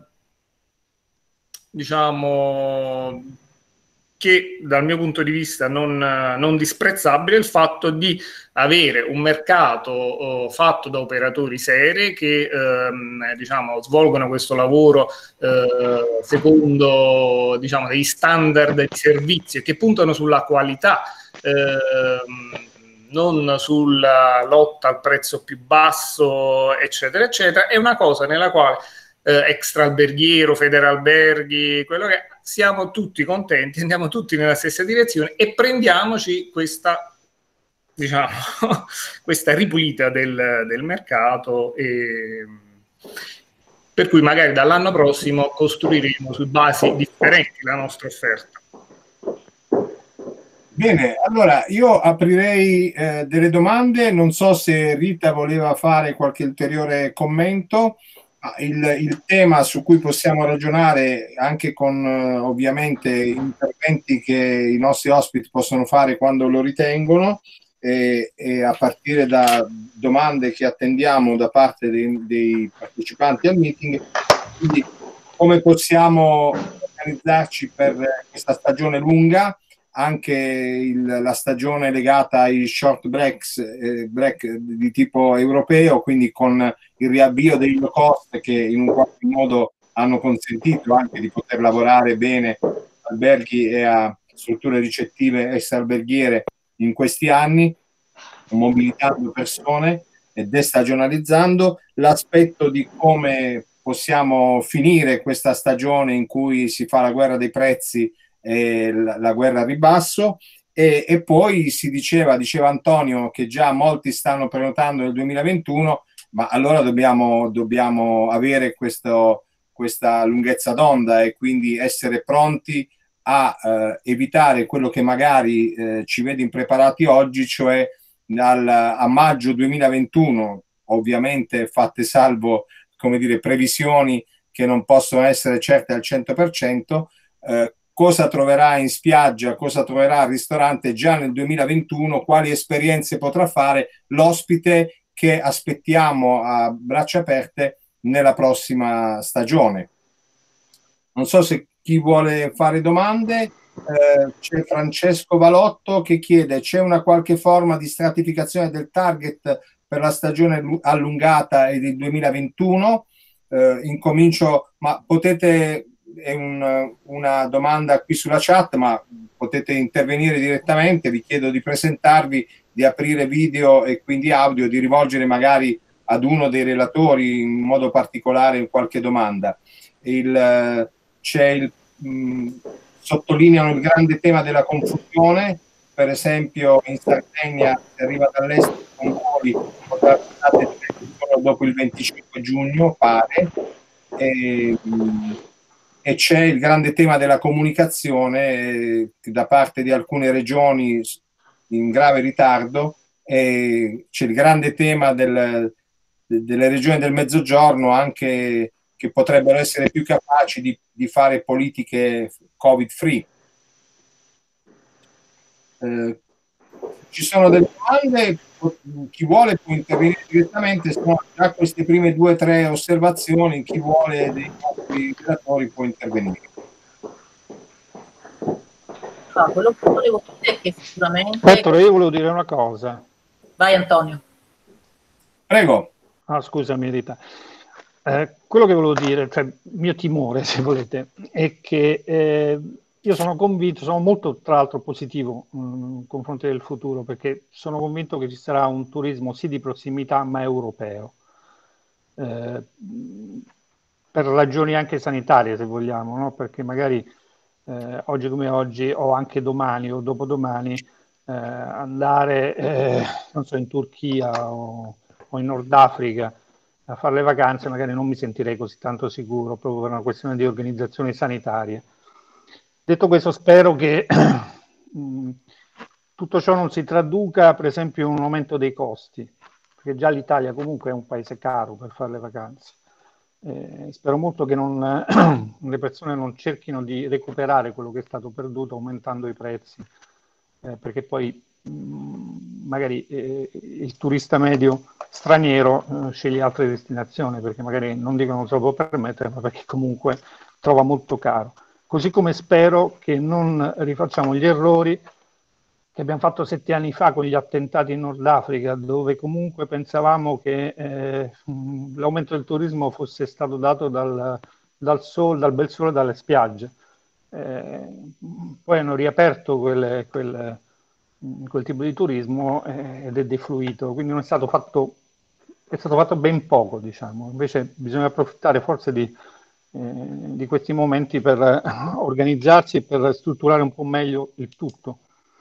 diciamo che dal mio punto di vista non, non disprezzabile, il fatto di avere un mercato oh, fatto da operatori seri che ehm, diciamo svolgono questo lavoro eh, secondo diciamo degli standard di servizio, che puntano sulla qualità, ehm, non sulla lotta al prezzo più basso, eccetera, eccetera. È una cosa nella quale eh, Extraalberghiero, Federalberghi, quello che siamo tutti contenti, andiamo tutti nella stessa direzione, e prendiamoci questa, diciamo, questa ripulita del, del mercato, e per cui magari dall'anno prossimo costruiremo su basi differenti la nostra offerta. Bene, allora io aprirei eh, delle domande, non so se Rita voleva fare qualche ulteriore commento. Il, il tema su cui possiamo ragionare anche con eh, ovviamente interventi che i nostri ospiti possono fare quando lo ritengono, e, e a partire da domande che attendiamo da parte dei, dei partecipanti al meeting, quindi come possiamo organizzarci per questa stagione lunga, anche il, la stagione legata ai short breaks, eh, break di tipo europeo, quindi con il riavvio dei low cost che in un qualche modo hanno consentito anche di poter lavorare bene a alberghi e a strutture ricettive extraalberghiere in questi anni, mobilitando persone e destagionalizzando. L'aspetto di come possiamo finire questa stagione in cui si fa la guerra dei prezzi e la, la guerra a ribasso, e, e poi si diceva, diceva Antonio, che già molti stanno prenotando nel duemilaventuno, ma allora dobbiamo, dobbiamo avere questo, questa lunghezza d'onda e quindi essere pronti a eh, evitare quello che magari eh, ci vede impreparati oggi, cioè al, a maggio duemilaventuno, ovviamente fatte salvo, come dire, previsioni che non possono essere certe al cento per cento, eh, cosa troverà in spiaggia, cosa troverà al ristorante già nel duemilaventuno, quali esperienze potrà fare l'ospite che aspettiamo a braccia aperte nella prossima stagione. Non so se chi vuole fare domande. Eh, c'è Francesco Valotto che chiede: c'è una qualche forma di stratificazione del target per la stagione allungata e del duemilaventuno? Eh, incomincio, ma potete, è un, una domanda qui sulla chat, ma potete intervenire direttamente. Vi chiedo di presentarvi, di aprire video e quindi audio, di rivolgere magari ad uno dei relatori in modo particolare in qualche domanda. Il, c'è il mh, sottolineano il grande tema della confusione, per esempio in Sardegna si arriva dall'est con voli solo dopo il venticinque giugno, pare, e, e c'è il grande tema della comunicazione eh, da parte di alcune regioni in grave ritardo, e c'è il grande tema del, delle regioni del Mezzogiorno anche, che potrebbero essere più capaci di, di fare politiche Covid free. Eh, ci sono delle domande, chi vuole può intervenire direttamente, sono già queste prime due o tre osservazioni, chi vuole dei nostri relatori può intervenire. Ah, quello che volevo dire è che sicuramente... Aspetta, io volevo dire una cosa. Vai Antonio. Prego. Ah, scusami Rita. Eh, quello che volevo dire, cioè il mio timore, se volete, è che eh, io sono convinto, sono molto tra l'altro positivo mh, nei confronti del futuro, perché sono convinto che ci sarà un turismo sì di prossimità ma europeo, eh, per ragioni anche sanitarie se vogliamo, no? Perché magari eh, oggi come oggi o anche domani o dopodomani eh, andare eh, non so, in Turchia o, o in Nord Africa a fare le vacanze magari non mi sentirei così tanto sicuro proprio per una questione di organizzazione sanitaria. Detto questo, spero che mh, tutto ciò non si traduca per esempio in un aumento dei costi, perché già l'Italia comunque è un paese caro per fare le vacanze. Eh, spero molto che non, le persone non cerchino di recuperare quello che è stato perduto aumentando i prezzi, eh, perché poi mh, magari eh, il turista medio straniero eh, sceglie altre destinazioni perché magari non dicono non se lo può permettere, ma perché comunque trova molto caro. Così come spero che non rifacciamo gli errori che abbiamo fatto sette anni fa con gli attentati in Nord Africa, dove comunque pensavamo che eh, l'aumento del turismo fosse stato dato dal, dal sole, dal bel sole e dalle spiagge. Eh, poi hanno riaperto quelle, quelle, quel tipo di turismo eh, ed è defluito, quindi non è stato fatto, è stato fatto ben poco, diciamo. Invece bisogna approfittare forse di, eh, di questi momenti per organizzarsi e per strutturare un po' meglio il tutto.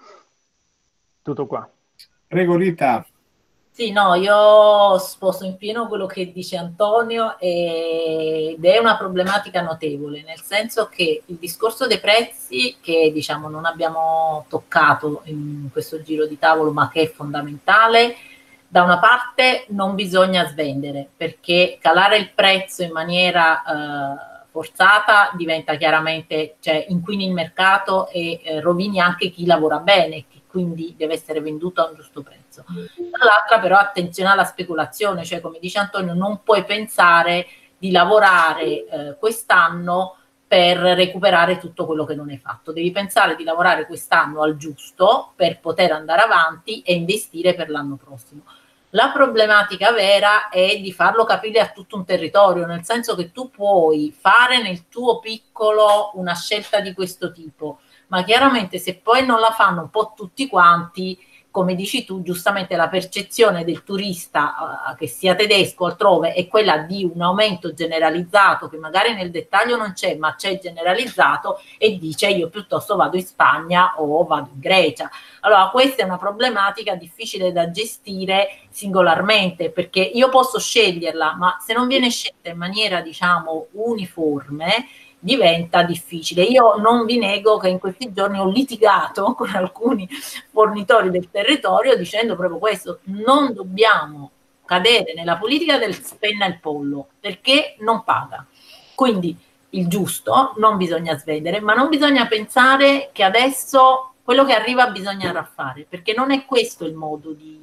Tutto qua. Prego Rita. Sì, no, io sposo in pieno quello che dice Antonio ed è una problematica notevole, nel senso che il discorso dei prezzi, che diciamo non abbiamo toccato in questo giro di tavolo, ma che è fondamentale, da una parte non bisogna svendere, perché calare il prezzo in maniera eh, forzata diventa chiaramente, cioè inquini il mercato e eh, rovini anche chi lavora bene, che quindi deve essere venduto a un giusto prezzo. Dall'altra però attenzione alla speculazione, cioè come dice Antonio non puoi pensare di lavorare eh, quest'anno per recuperare tutto quello che non hai fatto. Devi pensare di lavorare quest'anno al giusto per poter andare avanti e investire per l'anno prossimo. La problematica vera è di farlo capire a tutto un territorio, nel senso che tu puoi fare nel tuo piccolo una scelta di questo tipo, ma chiaramente se poi non la fanno un po' tutti quanti, come dici tu, giustamente la percezione del turista, uh, che sia tedesco o altrove, è quella di un aumento generalizzato, che magari nel dettaglio non c'è, ma c'è generalizzato, e dice io piuttosto vado in Spagna o vado in Grecia. Allora questa è una problematica difficile da gestire singolarmente, perché io posso sceglierla, ma se non viene scelta in maniera, diciamo, uniforme, diventa difficile. Io non vi nego che in questi giorni ho litigato con alcuni fornitori del territorio dicendo proprio questo: non dobbiamo cadere nella politica del spenna il pollo, perché non paga. Quindi il giusto non bisogna svendere, ma non bisogna pensare che adesso quello che arriva bisogna raffare, perché non è questo il modo di,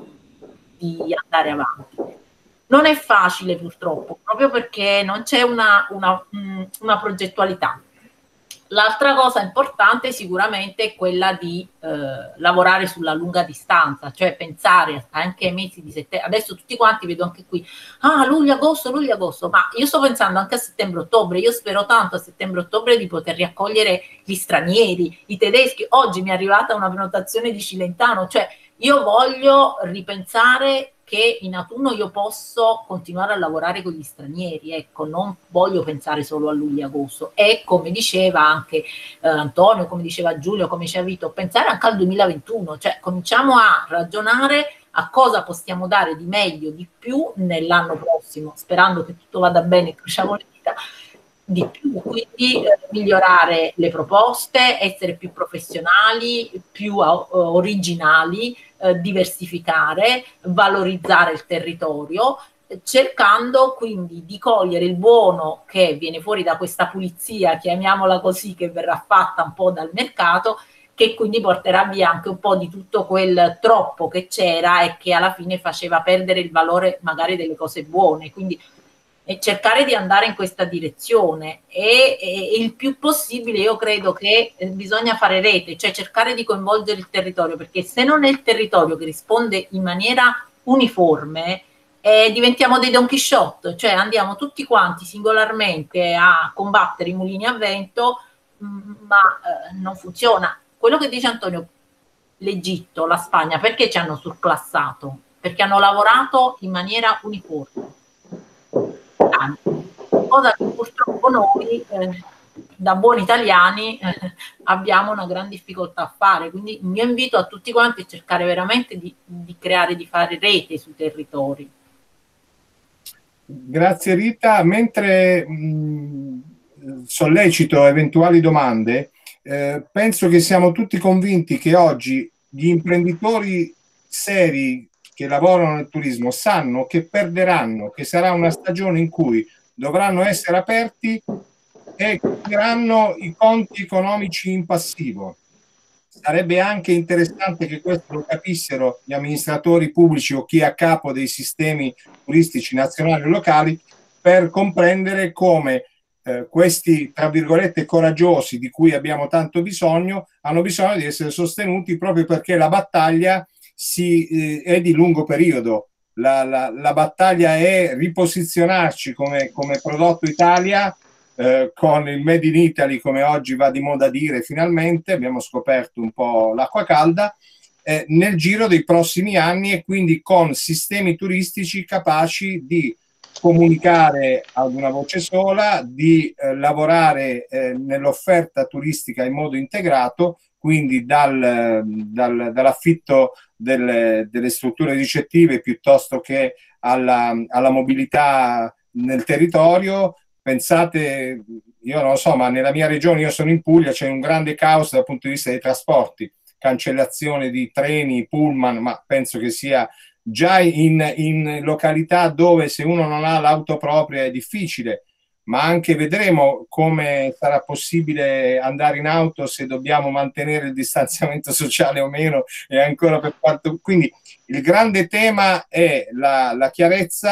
di andare avanti. Non è facile purtroppo, proprio perché non c'è una, una, una progettualità. L'altra cosa importante sicuramente è quella di eh, lavorare sulla lunga distanza, cioè pensare anche ai mesi di settembre. Adesso tutti quanti vedo anche qui, ah, luglio, agosto, luglio, agosto, ma io sto pensando anche a settembre, ottobre. Io spero tanto a settembre, ottobre di poter riaccogliere gli stranieri, i tedeschi. Oggi mi è arrivata una prenotazione di Cilentano, cioè io voglio ripensare che in autunno io posso continuare a lavorare con gli stranieri, ecco, non voglio pensare solo a luglio e agosto. E come diceva anche eh, Antonio, come diceva Giulio, come diceva Vito, pensare anche al duemilaventuno, cioè cominciamo a ragionare a cosa possiamo dare di meglio, di più nell'anno prossimo, sperando che tutto vada bene, cresciamo le dita, di più, quindi eh, migliorare le proposte, essere più professionali, più uh, originali, eh, diversificare, valorizzare il territorio, eh, cercando quindi di cogliere il buono che viene fuori da questa pulizia, chiamiamola così, che verrà fatta un po' dal mercato, che quindi porterà via anche un po' di tutto quel troppo che c'era e che alla fine faceva perdere il valore magari delle cose buone. Quindi e cercare di andare in questa direzione e, e il più possibile io credo che eh, bisogna fare rete, cioè cercare di coinvolgere il territorio, perché se non è il territorio che risponde in maniera uniforme eh, diventiamo dei Don Chisciotte, cioè andiamo tutti quanti singolarmente a combattere i mulini a vento, mh, ma eh, non funziona. Quello che dice Antonio, l'Egitto, la Spagna, perché ci hanno surclassato? Perché hanno lavorato in maniera uniforme. Cosa che purtroppo noi eh, da buoni italiani eh, abbiamo una gran difficoltà a fare, quindi il mio invito a tutti quanti è cercare veramente di, di creare, di fare rete sui territori. Grazie Rita, mentre mh, sollecito eventuali domande, eh, penso che siamo tutti convinti che oggi gli imprenditori seri che lavorano nel turismo sanno che perderanno, che sarà una stagione in cui dovranno essere aperti e chiuderanno i conti economici in passivo. Sarebbe anche interessante che questo lo capissero gli amministratori pubblici o chi è a capo dei sistemi turistici nazionali e locali, per comprendere come eh, questi, tra virgolette, coraggiosi di cui abbiamo tanto bisogno, hanno bisogno di essere sostenuti, proprio perché la battaglia Si, eh, è di lungo periodo. La, la, la battaglia è riposizionarci come, come prodotto Italia, eh, con il Made in Italy, come oggi va di moda dire, finalmente abbiamo scoperto un po' l'acqua calda, eh, nel giro dei prossimi anni, e quindi con sistemi turistici capaci di comunicare ad una voce sola, di eh, lavorare eh, nell'offerta turistica in modo integrato, quindi dal, dal, dall'affitto delle, delle strutture ricettive piuttosto che alla, alla mobilità nel territorio. Pensate, io non lo so, ma nella mia regione, io sono in Puglia, c'è un grande caos dal punto di vista dei trasporti, cancellazione di treni, pullman, ma penso che sia già in, in località dove se uno non ha l'auto propria è difficile, ma anche vedremo come sarà possibile andare in auto, se dobbiamo mantenere il distanziamento sociale o meno, e ancora per quanto. Quindi il grande tema è la, la chiarezza,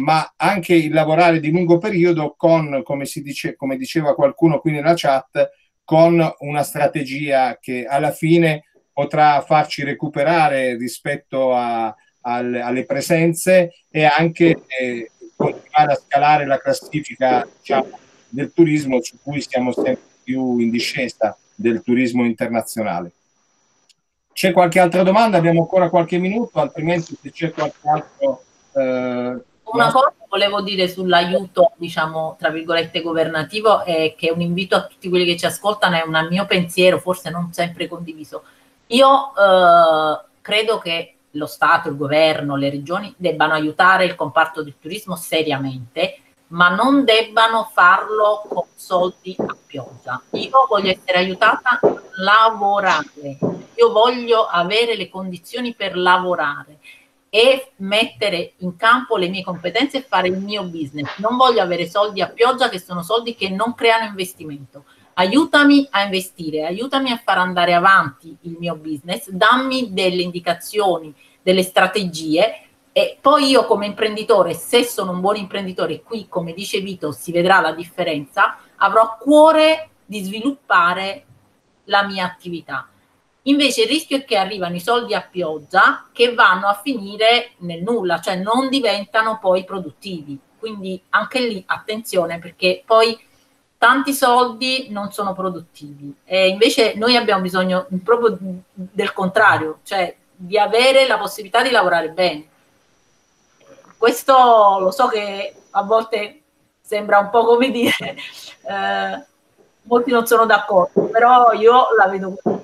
ma anche il lavorare di lungo periodo con, come si dice, come diceva qualcuno qui nella chat, con una strategia che alla fine potrà farci recuperare rispetto a, alle, alle presenze e anche eh, continuare a scalare la classifica, diciamo, del turismo, su cui siamo sempre più in discesa, del turismo internazionale. C'è qualche altra domanda? Abbiamo ancora qualche minuto, altrimenti se c'è qualche altro... Eh, Una cosa volevo dire sull'aiuto, diciamo, tra virgolette, governativo, è che un invito a tutti quelli che ci ascoltano, è un mio pensiero, forse non sempre condiviso. Io eh, credo che lo Stato, il governo, le regioni debbano aiutare il comparto del turismo seriamente, ma non debbano farlo con soldi a pioggia. Io voglio essere aiutata a lavorare, io voglio avere le condizioni per lavorare e mettere in campo le mie competenze e fare il mio business. Non voglio avere soldi a pioggia, che sono soldi che non creano investimento. Aiutami a investire, aiutami a far andare avanti il mio business, dammi delle indicazioni, delle strategie, e poi io come imprenditore, se sono un buon imprenditore, qui come dice Vito si vedrà la differenza, avrò a cuore di sviluppare la mia attività. Invece il rischio è che arrivano i soldi a pioggia che vanno a finire nel nulla, cioè non diventano poi produttivi. Quindi anche lì attenzione, perché poi tanti soldi non sono produttivi. E invece noi abbiamo bisogno proprio del contrario, cioè di avere la possibilità di lavorare bene. Questo lo so che a volte sembra un po' come dire, eh, molti non sono d'accordo, però io la vedo così.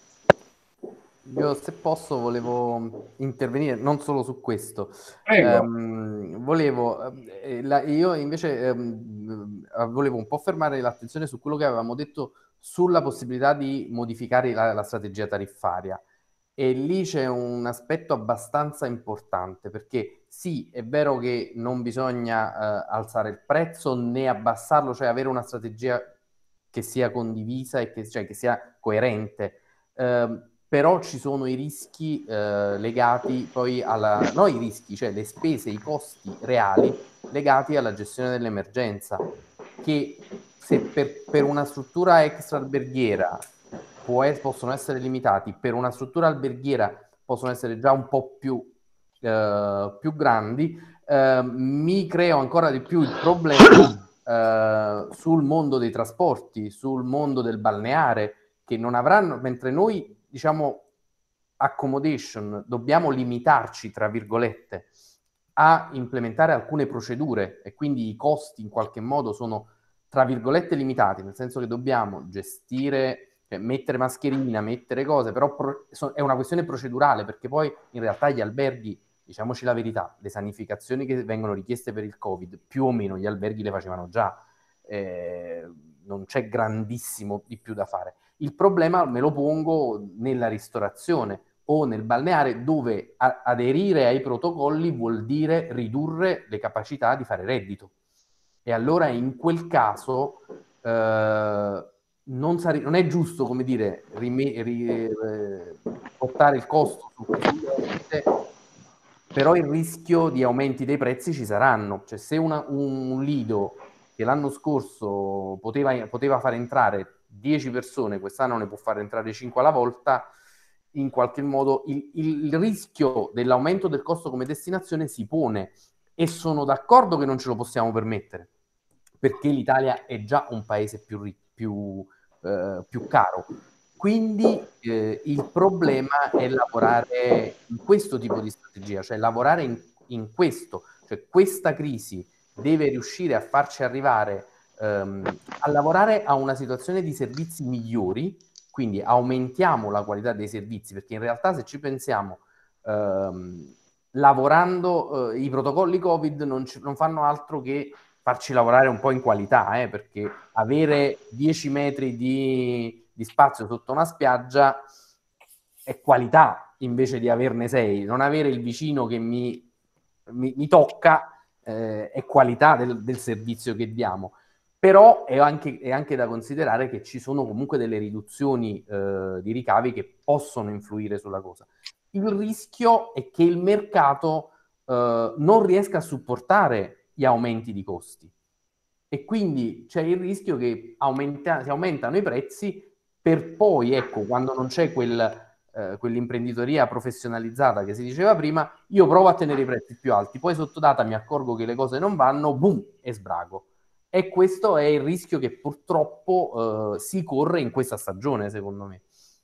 Io, se posso, volevo intervenire non solo su questo. Prego. Um, volevo, eh, la, io invece um, volevo un po' fermare l'attenzione su quello che avevamo detto sulla possibilità di modificare la, la strategia tariffaria. E lì c'è un aspetto abbastanza importante, perché sì, è vero che non bisogna uh, alzare il prezzo né abbassarlo, cioè avere una strategia che sia condivisa e che, cioè, che sia coerente. Uh, però ci sono i rischi eh, legati poi alla... no i rischi, cioè le spese, i costi reali legati alla gestione dell'emergenza, che se per, per una struttura extra alberghiera può, possono essere limitati, per una struttura alberghiera possono essere già un po' più, eh, più grandi, eh, mi creo ancora di più il problema eh, sul mondo dei trasporti, sul mondo del balneare, che non avranno, mentre noi diciamo accommodation dobbiamo limitarci tra virgolette a implementare alcune procedure e quindi i costi in qualche modo sono tra virgolette limitati, nel senso che dobbiamo gestire, cioè mettere mascherina, mettere cose, però pro, so, è una questione procedurale, perché poi in realtà gli alberghi, diciamoci la verità, le sanificazioni che vengono richieste per il Covid più o meno gli alberghi le facevano già, eh, non c'è grandissimo di più da fare. Il problema me lo pongo nella ristorazione o nel balneare, dove a- aderire ai protocolli vuol dire ridurre le capacità di fare reddito. E allora in quel caso eh, non, sare- non è giusto, come dire, rime- ri- eh, portare il costo su queste, però il rischio di aumenti dei prezzi ci saranno. Cioè, se una, un, un lido che l'anno scorso poteva, poteva far entrare dieci persone, quest'anno ne può far entrare cinque alla volta, in qualche modo il, il rischio dell'aumento del costo come destinazione si pone, e sono d'accordo che non ce lo possiamo permettere, perché l'Italia è già un paese più, più, eh, più caro. Quindi eh, il problema è lavorare in questo tipo di strategia, cioè lavorare in, in questo, cioè questa crisi deve riuscire a farci arrivare ehm, a lavorare a una situazione di servizi migliori, quindi aumentiamo la qualità dei servizi, perché in realtà se ci pensiamo, ehm, lavorando, eh, i protocolli Covid non, ci, non fanno altro che farci lavorare un po' in qualità, eh, perché avere dieci metri di, di spazio sotto una spiaggia è qualità invece di averne sei. Non avere il vicino che mi, mi, mi tocca eh, è qualità del, del servizio che diamo. Però è anche, è anche da considerare che ci sono comunque delle riduzioni eh, di ricavi che possono influire sulla cosa. Il rischio è che il mercato eh, non riesca a supportare gli aumenti di costi. E quindi c'è il rischio che aumenta, si aumentano i prezzi per poi, ecco, quando non c'è quel, eh, quell'imprenditoria professionalizzata che si diceva prima, io provo a tenere i prezzi più alti, poi sotto data mi accorgo che le cose non vanno, boom, e sbrago. E questo è il rischio che purtroppo eh, si corre in questa stagione, secondo me.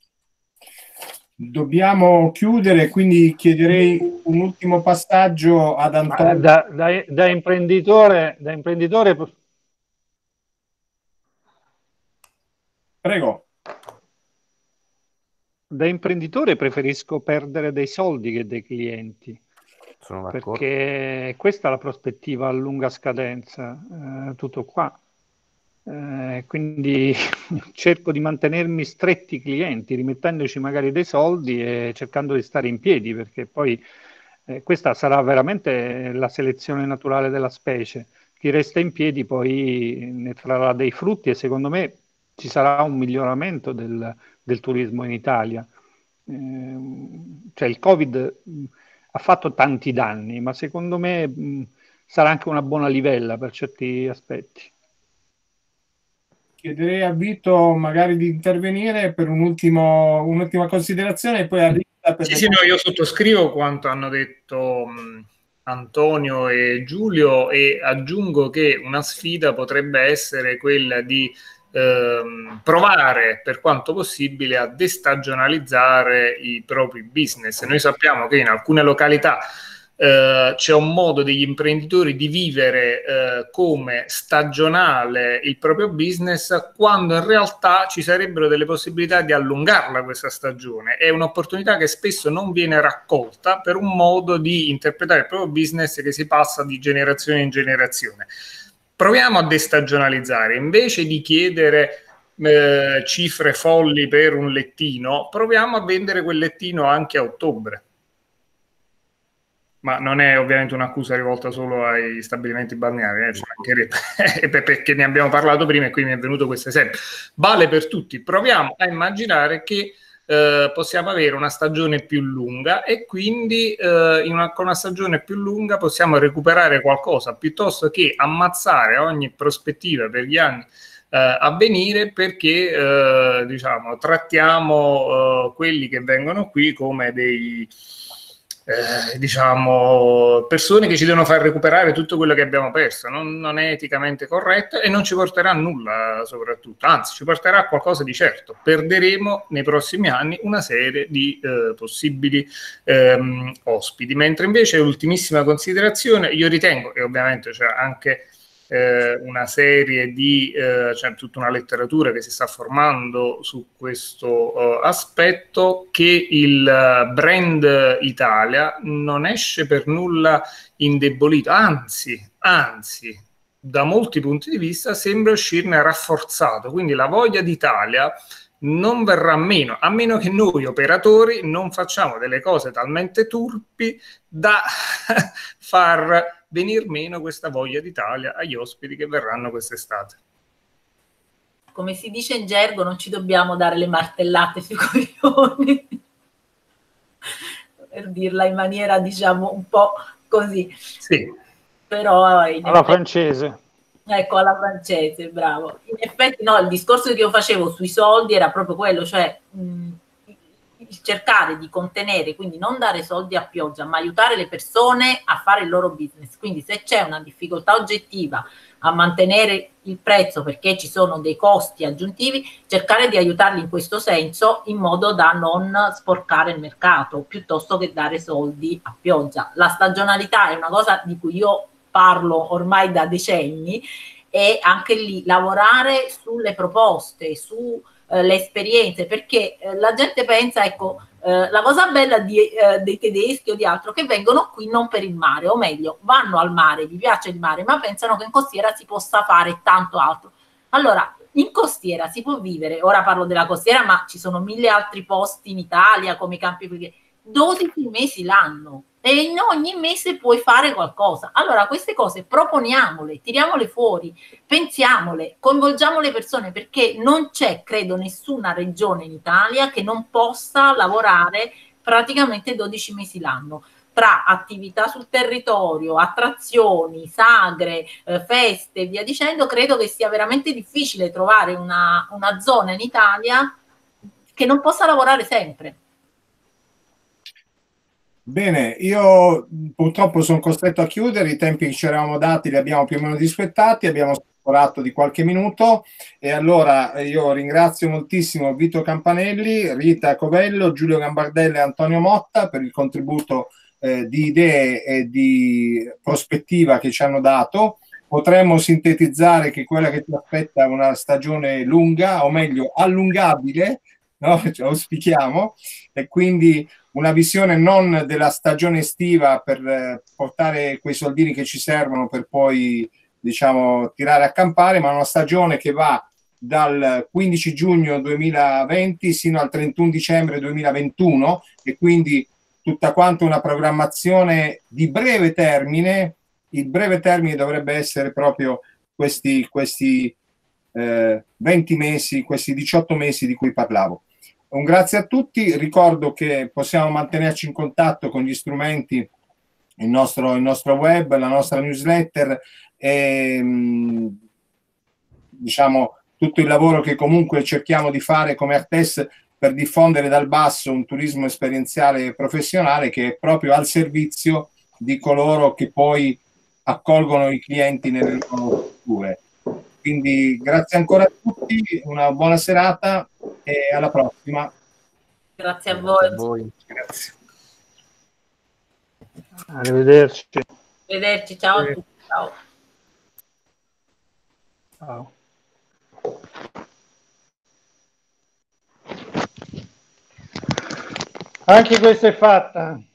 Dobbiamo chiudere, quindi chiederei un ultimo passaggio ad Antonio. Da, da, da imprenditore, da imprenditore... Prego. Da imprenditore preferisco perdere dei soldi che dei clienti. Sono d'accordo. Perché questa è la prospettiva a lunga scadenza, eh, tutto qua. Eh, quindi cerco di mantenermi stretti i clienti, rimettendoci magari dei soldi e cercando di stare in piedi, perché poi eh, questa sarà veramente la selezione naturale della specie. Chi resta in piedi poi ne trarrà dei frutti e secondo me ci sarà un miglioramento del, del turismo in Italia. Eh, cioè il Covid mh, ha fatto tanti danni, ma secondo me mh, sarà anche una buona livella per certi aspetti. Chiederei a Vito magari di intervenire per un ultimo, un'ultima considerazione e poi a Rita per sì, sì, no, io sottoscrivo quanto hanno detto mh, Antonio e Giulio e aggiungo che una sfida potrebbe essere quella di ehm, provare per quanto possibile a destagionalizzare i propri business. Noi sappiamo che in alcune località Uh, c'è un modo degli imprenditori di vivere uh, come stagionale il proprio business, quando in realtà ci sarebbero delle possibilità di allungarla questa stagione. È un'opportunità che spesso non viene raccolta per un modo di interpretare il proprio business che si passa di generazione in generazione. Proviamo a destagionalizzare, invece di chiedere uh, cifre folli per un lettino, proviamo a vendere quel lettino anche a ottobre. Ma non è ovviamente un'accusa rivolta solo ai stabilimenti balneari, eh, cioè, perché ne abbiamo parlato prima e qui mi è venuto questo esempio. Vale per tutti. Proviamo a immaginare che eh, possiamo avere una stagione più lunga e quindi eh, in una, con una stagione più lunga possiamo recuperare qualcosa piuttosto che ammazzare ogni prospettiva per gli anni eh, a venire, perché eh, diciamo trattiamo eh, quelli che vengono qui come dei Eh, diciamo persone che ci devono far recuperare tutto quello che abbiamo perso. Non, non è eticamente corretto e non ci porterà a nulla, soprattutto, anzi ci porterà a qualcosa di certo. Perderemo nei prossimi anni una serie di eh, possibili ehm, ospiti, mentre invece, ultimissima considerazione, io ritengo, e ovviamente c'è anche Eh, una serie di, eh, cioè tutta una letteratura che si sta formando su questo eh, aspetto, che il brand Italia non esce per nulla indebolito, anzi, anzi, da molti punti di vista sembra uscirne rafforzato, quindi la voglia d'Italia non verrà meno, a meno che noi operatori non facciamo delle cose talmente turpi da far venir meno questa voglia d'Italia agli ospiti che verranno quest'estate. Come si dice in gergo, non ci dobbiamo dare le martellate sui coglioni, per dirla in maniera, diciamo, un po' così. Sì. Però in alla effetti, francese. Ecco, alla francese, bravo. In effetti no, il discorso che io facevo sui soldi era proprio quello, cioè mh, cercare di contenere, quindi non dare soldi a pioggia, ma aiutare le persone a fare il loro business. Quindi se c'è una difficoltà oggettiva a mantenere il prezzo perché ci sono dei costi aggiuntivi, cercare di aiutarli in questo senso, in modo da non sporcare il mercato, piuttosto che dare soldi a pioggia. La stagionalità è una cosa di cui io parlo ormai da decenni, e anche lì lavorare sulle proposte, su le esperienze, perché eh, la gente pensa, ecco, eh, la cosa bella di, eh, dei tedeschi o di altro, che vengono qui non per il mare, o meglio, vanno al mare, gli piace il mare, ma pensano che in costiera si possa fare tanto altro. Allora, in costiera si può vivere, ora parlo della costiera, ma ci sono mille altri posti in Italia, come i Campi Flegrei, dodici mesi l'anno, e in ogni mese puoi fare qualcosa. Allora queste cose proponiamole, tiriamole fuori, pensiamole, coinvolgiamo le persone, perché non c'è, credo, nessuna regione in Italia che non possa lavorare praticamente dodici mesi l'anno. tra attività sul territorio, attrazioni, sagre, eh, feste e via dicendo, credo che sia veramente difficile trovare una, una zona in Italia che non possa lavorare sempre. Bene, io purtroppo sono costretto a chiudere, i tempi che ci eravamo dati li abbiamo più o meno rispettati, abbiamo lavorato di qualche minuto e allora io ringrazio moltissimo Vito Campanelli, Rita Covello, Giulio Gambardella e Antonio Motta per il contributo eh, di idee e di prospettiva che ci hanno dato. Potremmo sintetizzare che quella che ci aspetta è una stagione lunga, o meglio allungabile, no? Ce lo auspichiamo, e quindi una visione non della stagione estiva per eh, portare quei soldini che ci servono per poi, diciamo, tirare a campare, ma una stagione che va dal quindici giugno duemilaventi sino al trentuno dicembre duemilaventuno, e quindi tutta quanta una programmazione di breve termine. Il breve termine dovrebbe essere proprio questi, questi eh, venti mesi, questi diciotto mesi di cui parlavo. Un grazie a tutti, ricordo che possiamo mantenerci in contatto con gli strumenti, il nostro, il nostro web, la nostra newsletter e diciamo tutto il lavoro che comunque cerchiamo di fare come Artes per diffondere dal basso un turismo esperienziale e professionale che è proprio al servizio di coloro che poi accolgono i clienti nelle loro strutture. Quindi grazie ancora a tutti, una buona serata e alla prossima. Grazie a voi. A voi. Grazie. Arrivederci. Arrivederci, ciao a tutti. Ciao. Ciao. Anche questa è fatta.